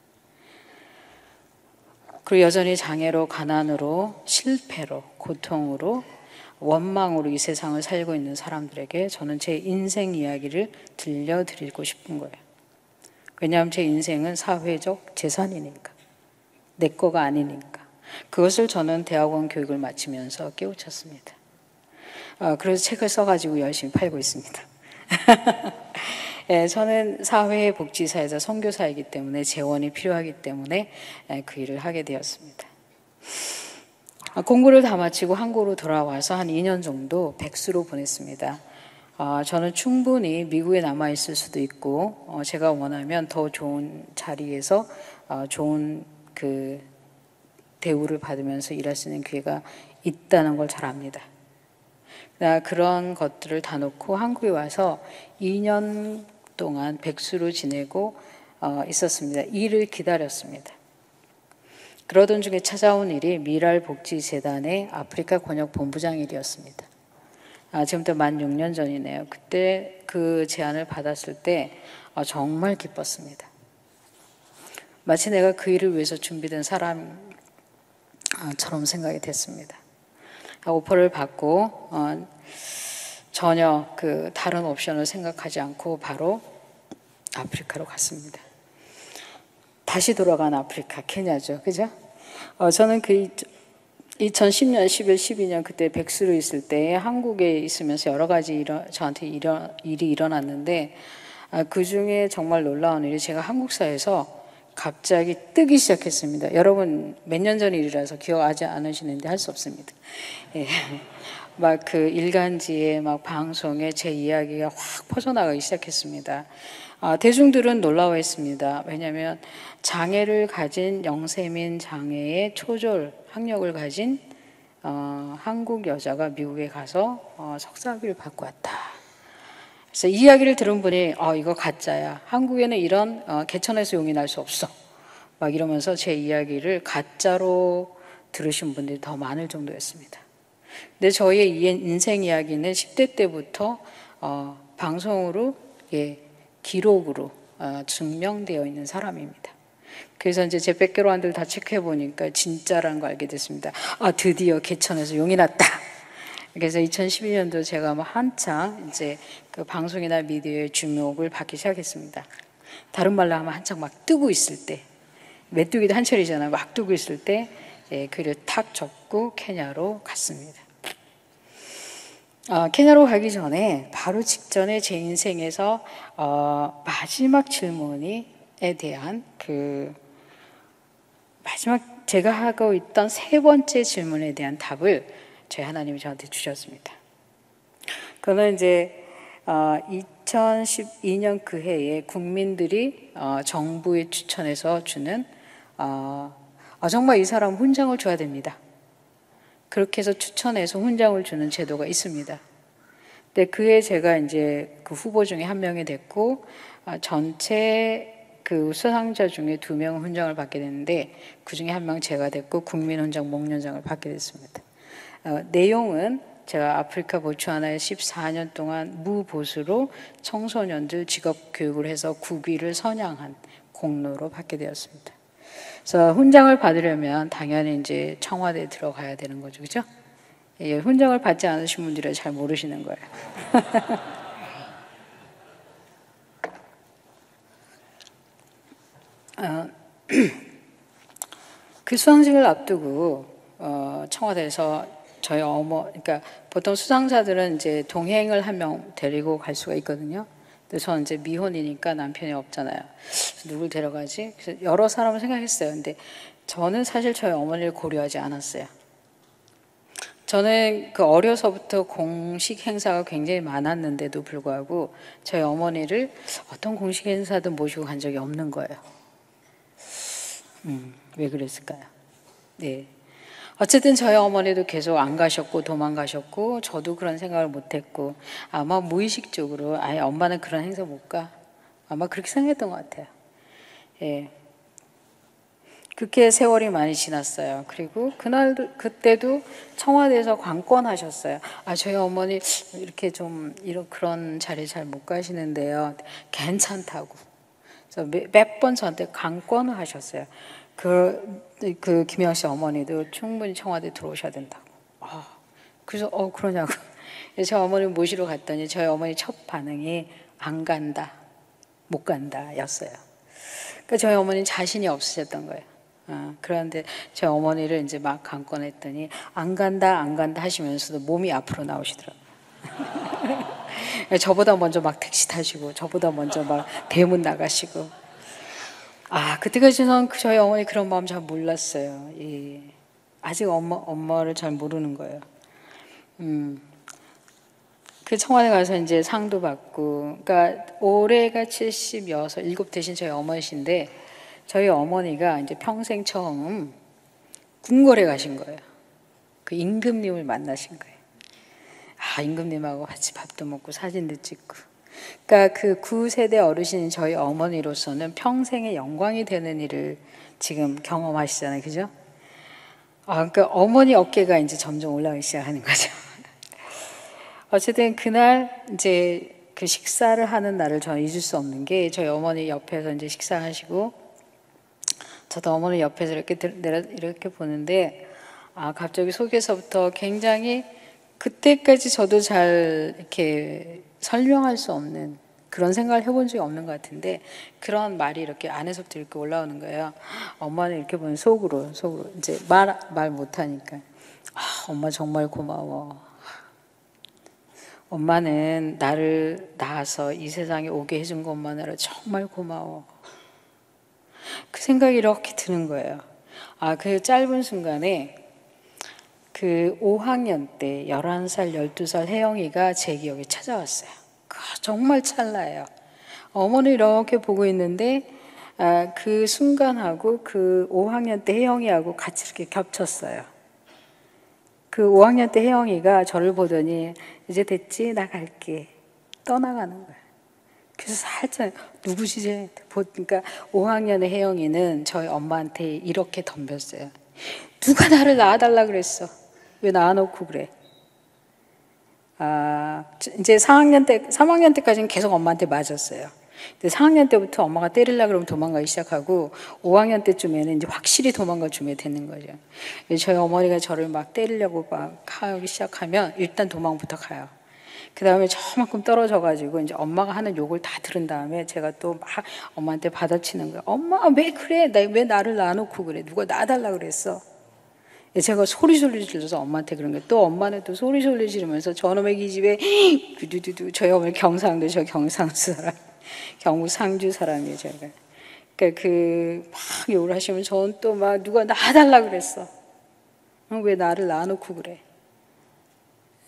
그리고 여전히 장애로, 가난으로, 실패로, 고통으로, 원망으로 이 세상을 살고 있는 사람들에게 저는 제 인생 이야기를 들려드리고 싶은 거예요. 왜냐하면 제 인생은 사회적 재산이니까. 내 거가 아니니까. 그것을 저는 대학원 교육을 마치면서 깨우쳤습니다. 어, 그래서 책을 써가지고 열심히 팔고 있습니다. 예, 저는 사회복지사에서 선교사이기 때문에 재원이 필요하기 때문에 예, 그 일을 하게 되었습니다. 어, 공부를 다 마치고 한국으로 돌아와서 한 이 년 정도 백수로 보냈습니다. 어, 저는 충분히 미국에 남아있을 수도 있고 어, 제가 원하면 더 좋은 자리에서 어, 좋은 그 대우를 받으면서 일할 수 있는 기회가 있다는 걸 잘 압니다. 그런 것들을 다 놓고 한국에 와서 이 년 동안 백수로 지내고 어, 있었습니다. 일을 기다렸습니다. 그러던 중에 찾아온 일이 미랄복지재단의 아프리카 권역 본부장 일이었습니다. 아, 지금부터 만 육 년 전이네요. 그때 그 제안을 받았을 때 어, 정말 기뻤습니다. 마치 내가 그 일을 위해서 준비된 사람처럼 생각이 됐습니다. 오퍼를 받고 어, 전혀 그 다른 옵션을 생각하지 않고 바로 아프리카로 갔습니다. 다시 돌아간 아프리카, 케냐죠. 그죠? 어, 저는 그 이천십 년, 십일, 십이 년 그때 백수로 있을 때 한국에 있으면서 여러 가지 일어, 저한테 일어, 일이 일어났는데 아, 그 중에 정말 놀라운 일이 제가 한국사에서 갑자기 뜨기 시작했습니다. 여러분 몇 년 전 일이라서 기억하지 않으시는데 할 수 없습니다. 예. 막 그 일간지에 막 방송에 제 이야기가 확 퍼져나가기 시작했습니다. 아, 대중들은 놀라워했습니다. 왜냐하면 장애를 가진 영세민 장애의 초졸 학력을 가진 어, 한국 여자가 미국에 가서 어, 석사학위를 받고 왔다. 그래서 이 이야기를 들은 분이 어, 이거 가짜야. 한국에는 이런 어, 개천에서 용이 날 수 없어. 막 이러면서 제 이야기를 가짜로 들으신 분들이 더 많을 정도였습니다. 근데 저의 인생 이야기는 십 대 때부터 어, 방송으로 예, 기록으로 어, 증명되어 있는 사람입니다. 그래서 이제 제 백그라운드를 다 체크해 보니까 진짜라는 걸 알게 됐습니다. 아, 드디어 개천에서 용이 났다. 그래서 이천십이 년도 제가 뭐 한창 이제 그 방송이나 미디어의 주목을 받기 시작했습니다. 다른 말로 하면 한창 막 뜨고 있을 때, 메뚜기도 한철이잖아요. 막 뜨고 있을 때 예, 그를 탁 접고 케냐로 갔습니다. 어, 케냐로 가기 전에 바로 직전에 제 인생에서 어, 마지막 질문에 대한 그 마지막 제가 하고 있던 세 번째 질문에 대한 답을 저희 하나님이 저한테 주셨습니다. 그거는 이제 어, 이천십이 년 그 해에 국민들이 어, 정부에 추천해서 주는 어, 아, 정말 이 사람 훈장을 줘야 됩니다. 그렇게 해서 추천해서 훈장을 주는 제도가 있습니다. 근데 그해 제가 이제 그 후보 중에 한 명이 됐고 어, 전체 그 수상자 중에 두 명은 훈장을 받게 됐는데 그 중에 한 명 제가 됐고 국민훈장 목련장을 받게 됐습니다. 어, 내용은 제가 아프리카 보츠와나에 십사 년 동안 무보수로 청소년들 직업 교육을 해서 국위를 선양한 공로로 받게 되었습니다. 그래서 훈장을 받으려면 당연히 이제 청와대에 들어가야 되는 거죠, 그죠? 예, 훈장을 받지 않으신 분들은 잘 모르시는 거예요. 어, 그 수상식을 앞두고 어, 청와대에서 저희 어머, 그러니까 보통 수상자들은 이제 동행을 한 명 데리고 갈 수가 있거든요. 근데 저는 이제 미혼이니까 남편이 없잖아요. 누굴 데려가지? 그래서 여러 사람을 생각했어요. 근데 저는 사실 저희 어머니를 고려하지 않았어요. 저는 그 어려서부터 공식 행사가 굉장히 많았는데도 불구하고 저희 어머니를 어떤 공식 행사도 모시고 간 적이 없는 거예요. 음, 왜 그랬을까요? 네. 어쨌든 저희 어머니도 계속 안 가셨고 도망가셨고 저도 그런 생각을 못했고 아마 무의식적으로 아예 엄마는 그런 행사 못 가. 아마 그렇게 생각했던 것 같아요. 예. 그렇게 세월이 많이 지났어요. 그리고 그날도 그때도 청와대에서 관건하셨어요. 아 저희 어머니 이렇게 좀 이런 그런 자리 잘 못 가시는데요. 괜찮다고. 그래서 몇 번 저한테 관건을 하셨어요. 그, 그 김영 씨 어머니도 충분히 청와대 들어오셔야 된다고. 아, 그래서 어 그러냐고. 제 어머니 모시러 갔더니 저희 어머니 첫 반응이 안 간다, 못 간다였어요. 그러니까 저희 어머니는 자신이 없으셨던 거예요. 어, 그런데 제 어머니를 이제 막 관건했더니 안 간다, 안 간다 하시면서도 몸이 앞으로 나오시더라고요. 저보다 먼저 막 택시 타시고, 저보다 먼저 막 대문 나가시고. 아, 그때까지는 저희 어머니 그런 마음 잘 몰랐어요. 예. 아직 엄마, 엄마를 잘 모르는 거예요. 음. 그 청와대 가서 이제 상도 받고, 그러니까 올해가 칠십육, 일곱 되신 저희 어머니신데, 저희 어머니가 이제 평생 처음 궁궐에 가신 거예요. 그 임금님을 만나신 거예요. 아, 임금님하고 같이 밥도 먹고 사진도 찍고. 그러니까 그 구세대 어르신인 저희 어머니로서는 평생의 영광이 되는 일을 지금 경험하시잖아요. 그죠? 아, 그러니까 어머니 어깨가 이제 점점 올라가기 시작하는 거죠. 어쨌든 그날 이제 그 식사를 하는 날을 저는 잊을 수 없는 게 저희 어머니 옆에서 이제 식사하시고 저도 어머니 옆에서 이렇게 내려 이렇게 보는데 아, 갑자기 속에서부터 굉장히 그때까지 저도 잘 이렇게 설명할 수 없는 그런 생각을 해본 적이 없는 것 같은데 그런 말이 이렇게 안에서부터 이렇게 올라오는 거예요. 엄마는 이렇게 보면 속으로 속으로 이제 말 말 못하니까 아, 엄마 정말 고마워. 엄마는 나를 낳아서 이 세상에 오게 해준 것만으로 정말 고마워. 그 생각이 이렇게 드는 거예요. 아, 그 짧은 순간에 그 오 학년 때 열한 살, 열두 살 혜영이가 제 기억에 찾아왔어요. 그 정말 찰나예요. 어머니 이렇게 보고 있는데 아, 그 순간하고 그 오 학년 때 혜영이하고 같이 이렇게 겹쳤어요. 그 오 학년 때 혜영이가 저를 보더니 이제 됐지? 나 갈게. 떠나가는 거예요. 그래서 살짝 누구지? 쟤? 그러니까 오 학년의 혜영이는 저희 엄마한테 이렇게 덤볐어요. 누가 나를 낳아달라 그랬어? 왜 낳아놓고 그래? 아, 이제 사 학년 때, 삼 학년 때까지는 계속 엄마한테 맞았어요. 근데 사 학년 때부터 엄마가 때리려고 그러면 도망가기 시작하고 오 학년 때쯤에는 이제 확실히 도망갈 준비 되는 거죠. 저희 어머니가 저를 막 때리려고 막 하기 시작하면 일단 도망부터 가요. 그 다음에 저만큼 떨어져가지고 이제 엄마가 하는 욕을 다 들은 다음에 제가 또 막 엄마한테 받아치는 거예요. 엄마 왜 그래? 나, 왜 나를 낳아놓고 그래? 누가 낳아달라 그랬어? 제가 소리 소리 질러서 엄마한테 그런 거예요. 또 엄마는 또 소리 소리 지르면서 저놈의 기집애 두두두두 저희 어머니 경상도 저 경상도 사람 경북 상주 사람이에요 제가. 그러니까 그 막 욕을 하시면 저는 또 막 누가 낳아달라 그랬어? 왜 나를 낳아놓고 그래?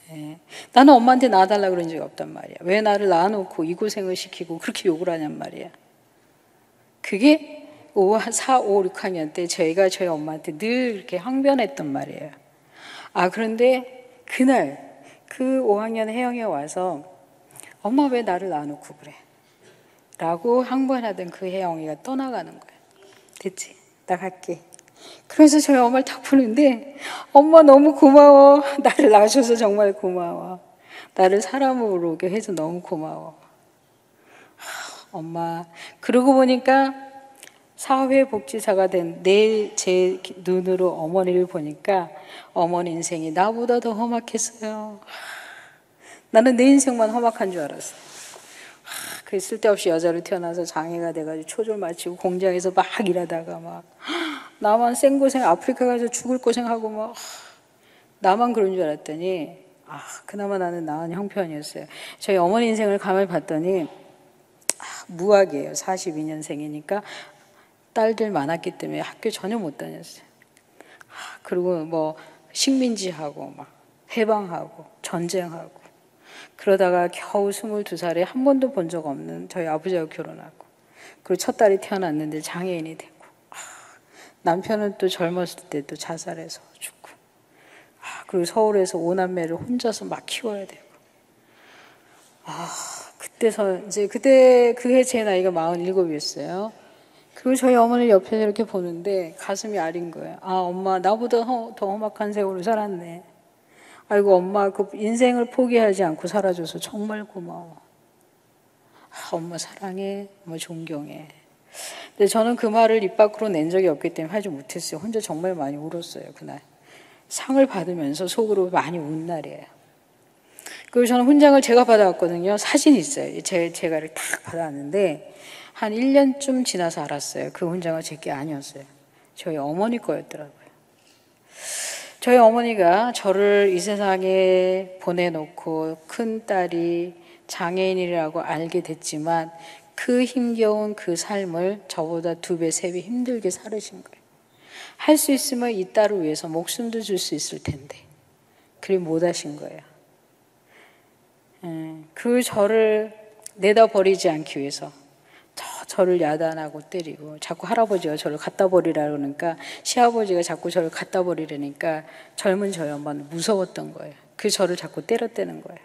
예. 나는 엄마한테 낳아달라 그런 적이 없단 말이야. 왜 나를 낳아놓고 이 고생을 시키고 그렇게 욕을 하냔 말이야. 그게 사, 오, 육 학년 때 저희가 저희 엄마한테 늘 이렇게 항변했단 말이에요. 아, 그런데 그날 그 오 학년 혜영이 와서 엄마 왜 나를 낳아놓고 그래? 라고 항변하던 그 혜영이가 떠나가는 거야. 됐지? 나 갈게. 그래서 저희 엄마를 딱 보는데 엄마 너무 고마워. 나를 낳아줘서 정말 고마워. 나를 사람으로 오게 해서 너무 고마워. 하, 엄마. 그러고 보니까 사회복지사가 된 내 제 눈으로 어머니를 보니까 어머니 인생이 나보다 더 험악했어요. 나는 내 인생만 험악한 줄 알았어. 그 쓸데없이 여자로 태어나서 장애가 돼가지고 초졸 마치고 공장에서 막 일하다가 막 나만 생고생 아프리카 가서 죽을 고생하고 막 나만 그런 줄 알았더니 아 그나마 나는 나은 형편이었어요. 저희 어머니 인생을 가만히 봤더니 아, 무학이에요. 사십이 년생이니까 딸들 많았기 때문에 학교 전혀 못 다녔어요. 아, 그리고 뭐 식민지하고 막 해방하고 전쟁하고 그러다가 겨우 스물두 살에 한 번도 본 적 없는 저희 아버지하고 결혼하고 그리고 첫 딸이 태어났는데 장애인이 되고 아, 남편은 또 젊었을 때 또 자살해서 죽고 아, 그리고 서울에서 오남매를 혼자서 막 키워야 되고 아 그때서 이제 그때 그해 제 나이가 마흔일곱이었어요. 그리고 저희 어머니 옆에서 이렇게 보는데 가슴이 아린 거예요. 아 엄마 나보다 더 험악한 세월을 살았네. 아이고 엄마 그 인생을 포기하지 않고 살아줘서 정말 고마워. 아, 엄마 사랑해, 엄마 존경해. 근데 저는 그 말을 입 밖으로 낸 적이 없기 때문에 하지 못했어요. 혼자 정말 많이 울었어요 그날. 상을 받으면서 속으로 많이 운 날이에요. 그리고 저는 훈장을 제가 받아왔거든요. 사진이 있어요. 제, 제가 이렇게 딱 받아왔는데 한 일 년쯤 지나서 알았어요. 그 훈장은 제게 아니었어요. 저희 어머니 거였더라고요. 저희 어머니가 저를 이 세상에 보내놓고 큰 딸이 장애인이라고 알게 됐지만 그 힘겨운 그 삶을 저보다 두 배, 세 배 힘들게 살으신 거예요. 할 수 있으면 이 딸을 위해서 목숨도 줄 수 있을 텐데 그리 못 하신 거예요. 그 저를 내다버리지 않기 위해서 저, 저를 야단하고 때리고 자꾸 할아버지가 저를 갖다 버리라 그러니까 시아버지가 자꾸 저를 갖다 버리려니까 젊은 저희 엄마는 무서웠던 거예요. 그 저를 자꾸 때렸대는 거예요.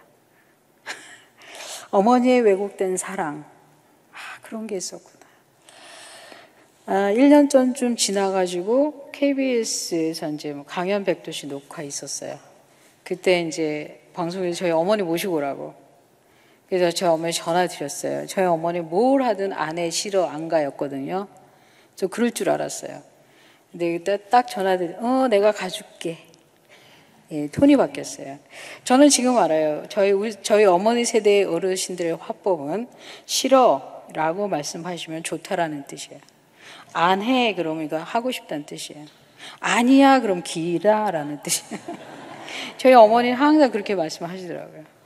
어머니의 왜곡된 사랑 아, 그런 게 있었구나. 아, 일 년 전쯤 지나가지고 케이비에스에서 이제 뭐 강연 백도시 녹화 있었어요. 그때 이제 방송에서 저희 어머니 모시고 오라고. 그래서 저희 어머니 전화 드렸어요. 저희 어머니 뭘 하든 아내 싫어 안 가였거든요. 저 그럴 줄 알았어요. 근데 딱 전화 드려, 어 내가 가줄게. 예, 톤이 바뀌었어요. 저는 지금 알아요. 저희 우리, 저희 어머니 세대의 어르신들의 화법은 싫어라고 말씀하시면 좋다라는 뜻이에요. 안 해 그러면 이거 하고 싶다는 뜻이에요. 아니야 그럼 기라라는 뜻이에요. 저희 어머니는 항상 그렇게 말씀하시더라고요.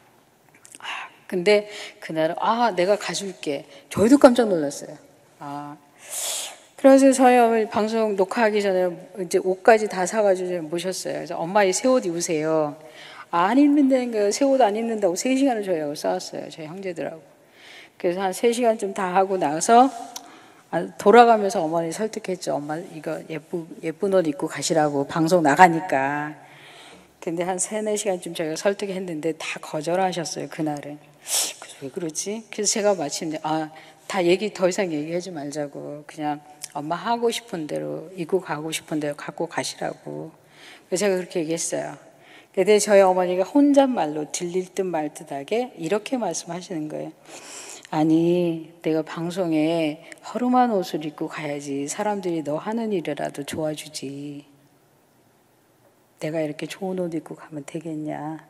근데 그날은 아 내가 가줄게. 저희도 깜짝 놀랐어요. 아 그래서 저희 어머니 방송 녹화하기 전에 이제 옷까지 다 사가지고 모셨어요. 그래서 엄마 이 새 옷 입으세요. 안 입는다니까 새 옷 안 입는다고 세 시간을 저희하고 싸웠어요. 저희 형제들하고. 그래서 한 세 시간쯤 다 하고 나서 돌아가면서 어머니 설득했죠. 엄마 이거 예쁘, 예쁜 옷 입고 가시라고 방송 나가니까. 근데 한 세네 시간쯤 저희가 설득했는데 다 거절하셨어요. 그날은. 그래서 왜 그러지? 그래서 제가 마침 아, 다 얘기 더 이상 얘기하지 말자고 그냥 엄마 하고 싶은 대로 입고 가고 싶은 대로 갖고 가시라고. 그래서 제가 그렇게 얘기했어요. 근데 저희 어머니가 혼잣말로 들릴 듯 말 듯하게 이렇게 말씀하시는 거예요. 아니 내가 방송에 허름한 옷을 입고 가야지 사람들이 너 하는 일이라도 좋아주지. 내가 이렇게 좋은 옷 입고 가면 되겠냐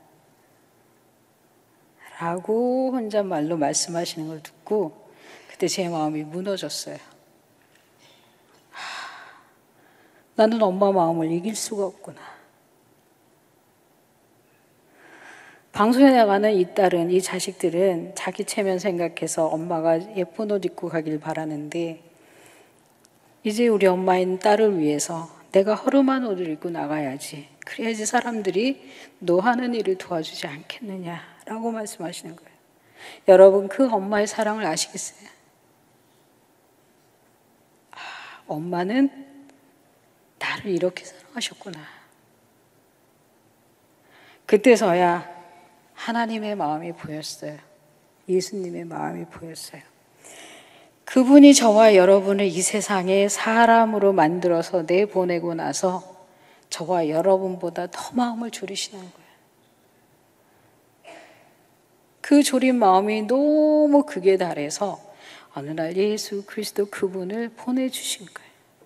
라고 혼잣말로 말씀하시는 걸 듣고 그때 제 마음이 무너졌어요. 하, 나는 엄마 마음을 이길 수가 없구나. 방송에 나가는 이 딸은 이 자식들은 자기 체면 생각해서 엄마가 예쁜 옷 입고 가길 바라는데 이제 우리 엄마인 딸을 위해서 내가 허름한 옷을 입고 나가야지 그래야지 사람들이 너 하는 일을 도와주지 않겠느냐라고 말씀하시는 거예요. 여러분, 그 엄마의 사랑을 아시겠어요? 아, 엄마는 나를 이렇게 사랑하셨구나. 그때서야 하나님의 마음이 보였어요. 예수님의 마음이 보였어요. 그분이 저와 여러분을 이 세상에 사람으로 만들어서 내보내고 나서 저와 여러분보다 더 마음을 졸이시는 거예요. 그 졸인 마음이 너무 극에 달해서 어느 날 예수 그리스도 그분을 보내주신 거예요.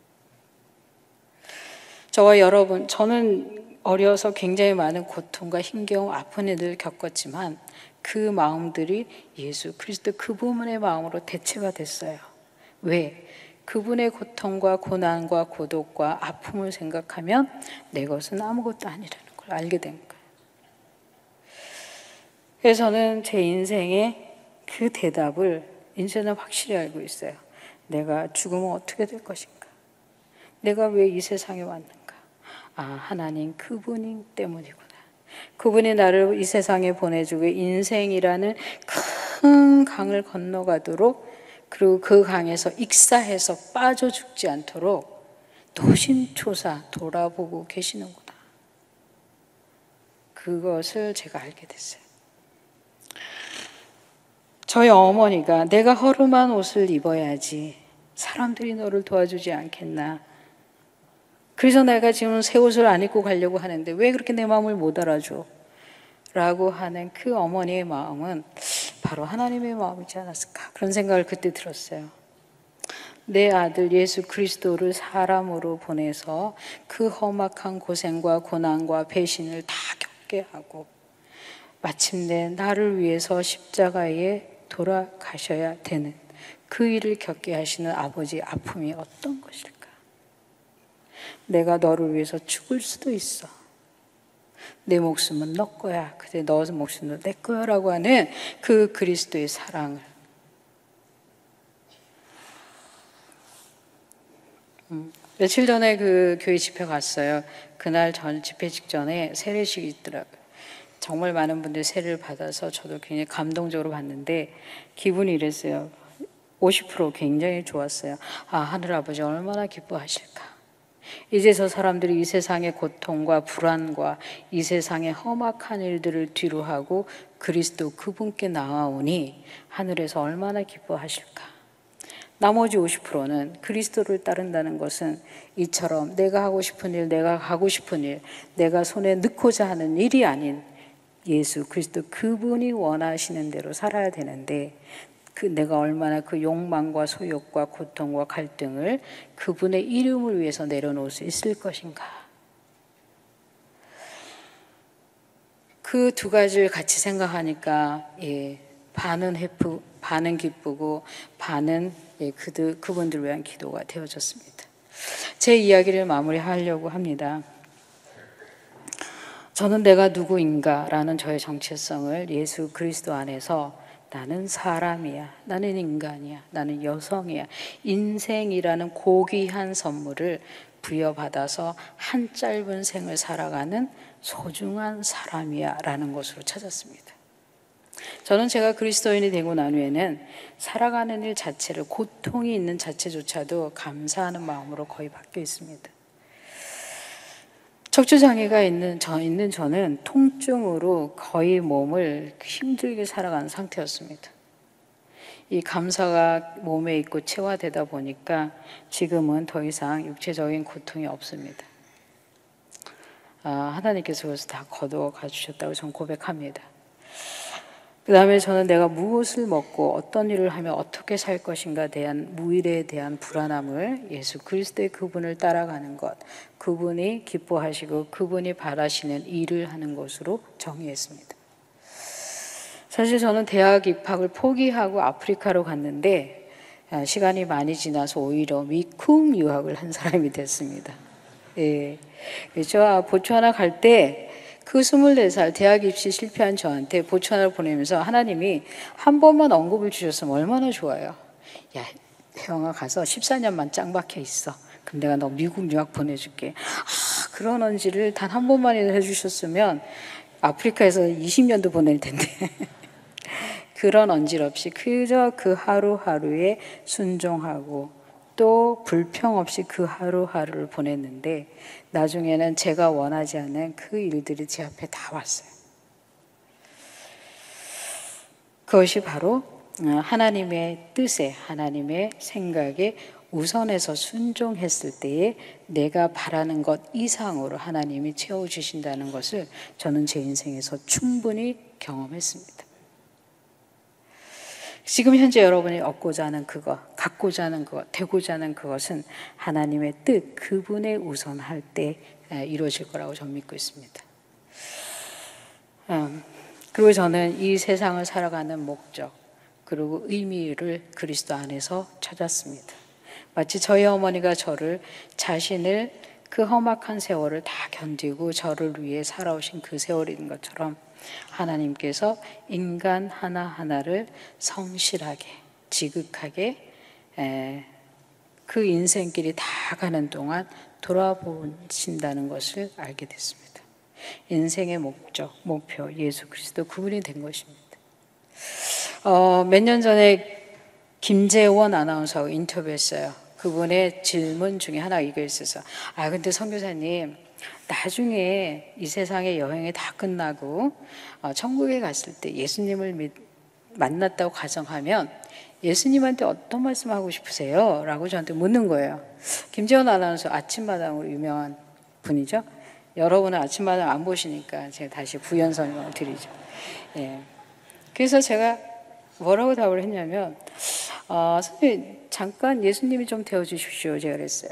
저와 여러분, 저는 어려서 굉장히 많은 고통과 힘겨움, 아픈 일을 겪었지만 그 마음들이 예수 그리스도 그분의 마음으로 대체가 됐어요. 왜? 그분의 고통과 고난과 고독과 아픔을 생각하면 내 것은 아무것도 아니라는 걸 알게 된 거예요. 그래서 저는 제 인생의 그 대답을 이제는 확실히 알고 있어요. 내가 죽으면 어떻게 될 것인가? 내가 왜 이 세상에 왔는가? 아, 하나님 그분이 때문이구나. 그분이 나를 이 세상에 보내주고 인생이라는 큰 강을 건너가도록, 그리고 그 강에서 익사해서 빠져 죽지 않도록 노심초사 돌아보고 계시는구나. 그것을 제가 알게 됐어요. 저희 어머니가 내가 허름한 옷을 입어야지 사람들이 너를 도와주지 않겠나. 그래서 내가 지금 새 옷을 안 입고 가려고 하는데 왜 그렇게 내 마음을 못 알아줘? 라고 하는 그 어머니의 마음은 바로 하나님의 마음이지 않았을까, 그런 생각을 그때 들었어요. 내 아들 예수 그리스도를 사람으로 보내서 그 험악한 고생과 고난과 배신을 다 겪게 하고 마침내 나를 위해서 십자가에 돌아가셔야 되는 그 일을 겪게 하시는 아버지의 아픔이 어떤 것일까? 내가 너를 위해서 죽을 수도 있어. 내 목숨은 너 거야. 근데 너 목숨은 내 거야라고 하는 그 그리스도의 사랑을. 음, 며칠 전에 그 교회 집회 갔어요. 그날 전 집회 직전에 세례식이 있더라고요. 정말 많은 분들이 세례를 받아서 저도 굉장히 감동적으로 봤는데 기분이 이랬어요. 오십 퍼센트 굉장히 좋았어요. 아, 하늘아버지 얼마나 기뻐하실까. 이제서 사람들이 이 세상의 고통과 불안과 이 세상의 험악한 일들을 뒤로하고 그리스도 그분께 나아오니 하늘에서 얼마나 기뻐하실까. 나머지 오십 퍼센트는 그리스도를 따른다는 것은 이처럼 내가 하고 싶은 일, 내가 하고 싶은 일, 내가 손에 넣고자 하는 일이 아닌 예수 그리스도 그분이 원하시는 대로 살아야 되는데, 그 내가 얼마나 그 욕망과 소욕과 고통과 갈등을 그분의 이름을 위해서 내려놓을 수 있을 것인가. 그 두 가지를 같이 생각하니까 예, 반은 해프, 반은 기쁘고 반은 예, 그들, 그분들 위한 기도가 되어졌습니다. 제 이야기를 마무리하려고 합니다. 저는 내가 누구인가 라는 저의 정체성을 예수 그리스도 안에서 나는 사람이야, 나는 인간이야, 나는 여성이야, 인생이라는 고귀한 선물을 부여받아서 한 짧은 생을 살아가는 소중한 사람이야 라는 것으로 찾았습니다. 저는 제가 그리스도인이 되고 난 후에는 살아가는 일 자체를, 고통이 있는 자체조차도 감사하는 마음으로 거의 바뀌어 있습니다. 척추장애가 있는, 저, 있는 저는 통증으로 거의 몸을 힘들게 살아가는 상태였습니다. 이 감사가 몸에 있고 체화되다 보니까 지금은 더 이상 육체적인 고통이 없습니다. 아, 하나님께서 그것을 다 거두어가 주셨다고 저는 고백합니다. 그 다음에 저는 내가 무엇을 먹고 어떤 일을 하며 어떻게 살 것인가에 대한 무일에 대한 불안함을 예수 그리스도의 그분을 따라가는 것, 그분이 기뻐하시고 그분이 바라시는 일을 하는 것으로 정의했습니다. 사실 저는 대학 입학을 포기하고 아프리카로 갔는데 시간이 많이 지나서 오히려 미쿵 유학을 한 사람이 됐습니다. 예. 저 보츠와나 갈 때 그 스물네 살 대학 입시 실패한 저한테 보츠와나를 보내면서 하나님이 한 번만 언급을 주셨으면 얼마나 좋아요. 야, 혜영아 가서 십사 년만 짱 박혀 있어. 그럼 내가 너 미국 유학 보내줄게. 아, 그런 언지를 단 한 번만이라도 해주셨으면 아프리카에서 이십 년도 보낼 텐데 그런 언질 없이 그저 그 하루하루에 순종하고 또 불평 없이 그 하루하루를 보냈는데 나중에는 제가 원하지 않는 그 일들이 제 앞에 다 왔어요. 그것이 바로 하나님의 뜻에, 하나님의 생각에 우선해서 순종했을 때에 내가 바라는 것 이상으로 하나님이 채워주신다는 것을 저는 제 인생에서 충분히 경험했습니다. 지금 현재 여러분이 얻고자 하는 그것, 갖고자 하는 그것, 되고자 하는 그것은 하나님의 뜻, 그분의 우선할 때 이루어질 거라고 저는 믿고 있습니다. 그리고 저는 이 세상을 살아가는 목적, 그리고 의미를 그리스도 안에서 찾았습니다. 마치 저희 어머니가 저를 자신을 그 험악한 세월을 다 견디고 저를 위해 살아오신 그 세월인 것처럼 하나님께서 인간 하나하나를 성실하게 지극하게 에, 그 인생길이 다 가는 동안 돌아보신다는 것을 알게 됐습니다. 인생의 목적, 목표, 예수 그리스도 그분이 된 것입니다. 어, 몇 년 전에 김재원 아나운서하고 인터뷰했어요. 그분의 질문 중에 하나가 이거였어요. 아 근데 선교사님, 나중에 이 세상의 여행이 다 끝나고 어, 천국에 갔을 때 예수님을 믿, 만났다고 가정하면 예수님한테 어떤 말씀하고 싶으세요? 라고 저한테 묻는 거예요. 김재원 아나운서 아침마당으로 유명한 분이죠. 여러분은 아침마당 안 보시니까 제가 다시 부연 설명을 드리죠. 예. 그래서 제가 뭐라고 답을 했냐면 어, 선생님 잠깐 예수님이 좀 되어주십시오. 제가 그랬어요.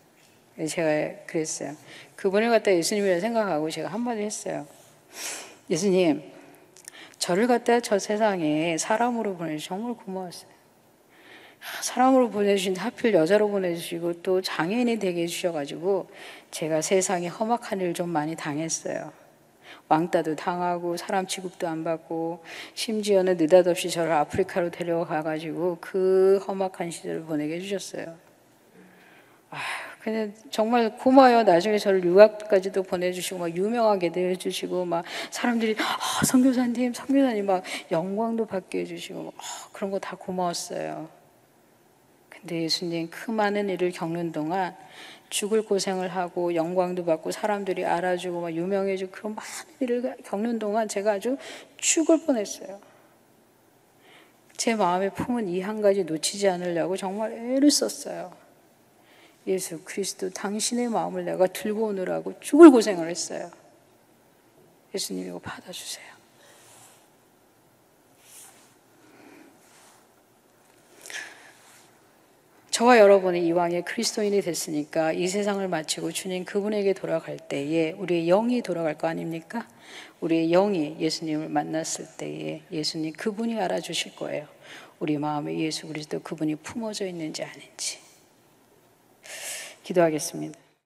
제가 그랬어요. 그분을 갖다 예수님이라 생각하고 제가 한마디 했어요. 예수님, 저를 갖다 저 세상에 사람으로 보내주셔서 정말 고마웠어요. 사람으로 보내주신 하필 여자로 보내주시고 또 장애인이 되게 해주셔가지고 제가 세상에 험악한 일 좀 많이 당했어요. 왕따도 당하고 사람 취급도 안 받고 심지어는 느닷없이 저를 아프리카로 데려가가지고 그 험악한 시절을 보내게 해주셨어요. 아, 근데 정말 고마워요. 나중에 저를 유학까지도 보내주시고 막 유명하게도 해주시고 막 사람들이 아, 선교사님, 선교사님 막 영광도 받게 해주시고 막, 아, 그런 거 다 고마웠어요. 근데 예수님 그 많은 일을 겪는 동안 죽을 고생을 하고 영광도 받고 사람들이 알아주고 막 유명해지고 그런 많은 일을 겪는 동안 제가 아주 죽을 뻔했어요. 제 마음에 품은 이 한 가지 놓치지 않으려고 정말 애를 썼어요. 예수 그리스도 당신의 마음을 내가 들고 오느라고 죽을 고생을 했어요. 예수님 이거 받아주세요. 저와 여러분이 이왕에 그리스도인이 됐으니까 이 세상을 마치고 주님 그분에게 돌아갈 때에 우리의 영이 돌아갈 거 아닙니까? 우리의 영이 예수님을 만났을 때에 예수님 그분이 알아주실 거예요. 우리 마음에 예수 그리스도 그분이 품어져 있는지 아닌지. 기도하겠습니다.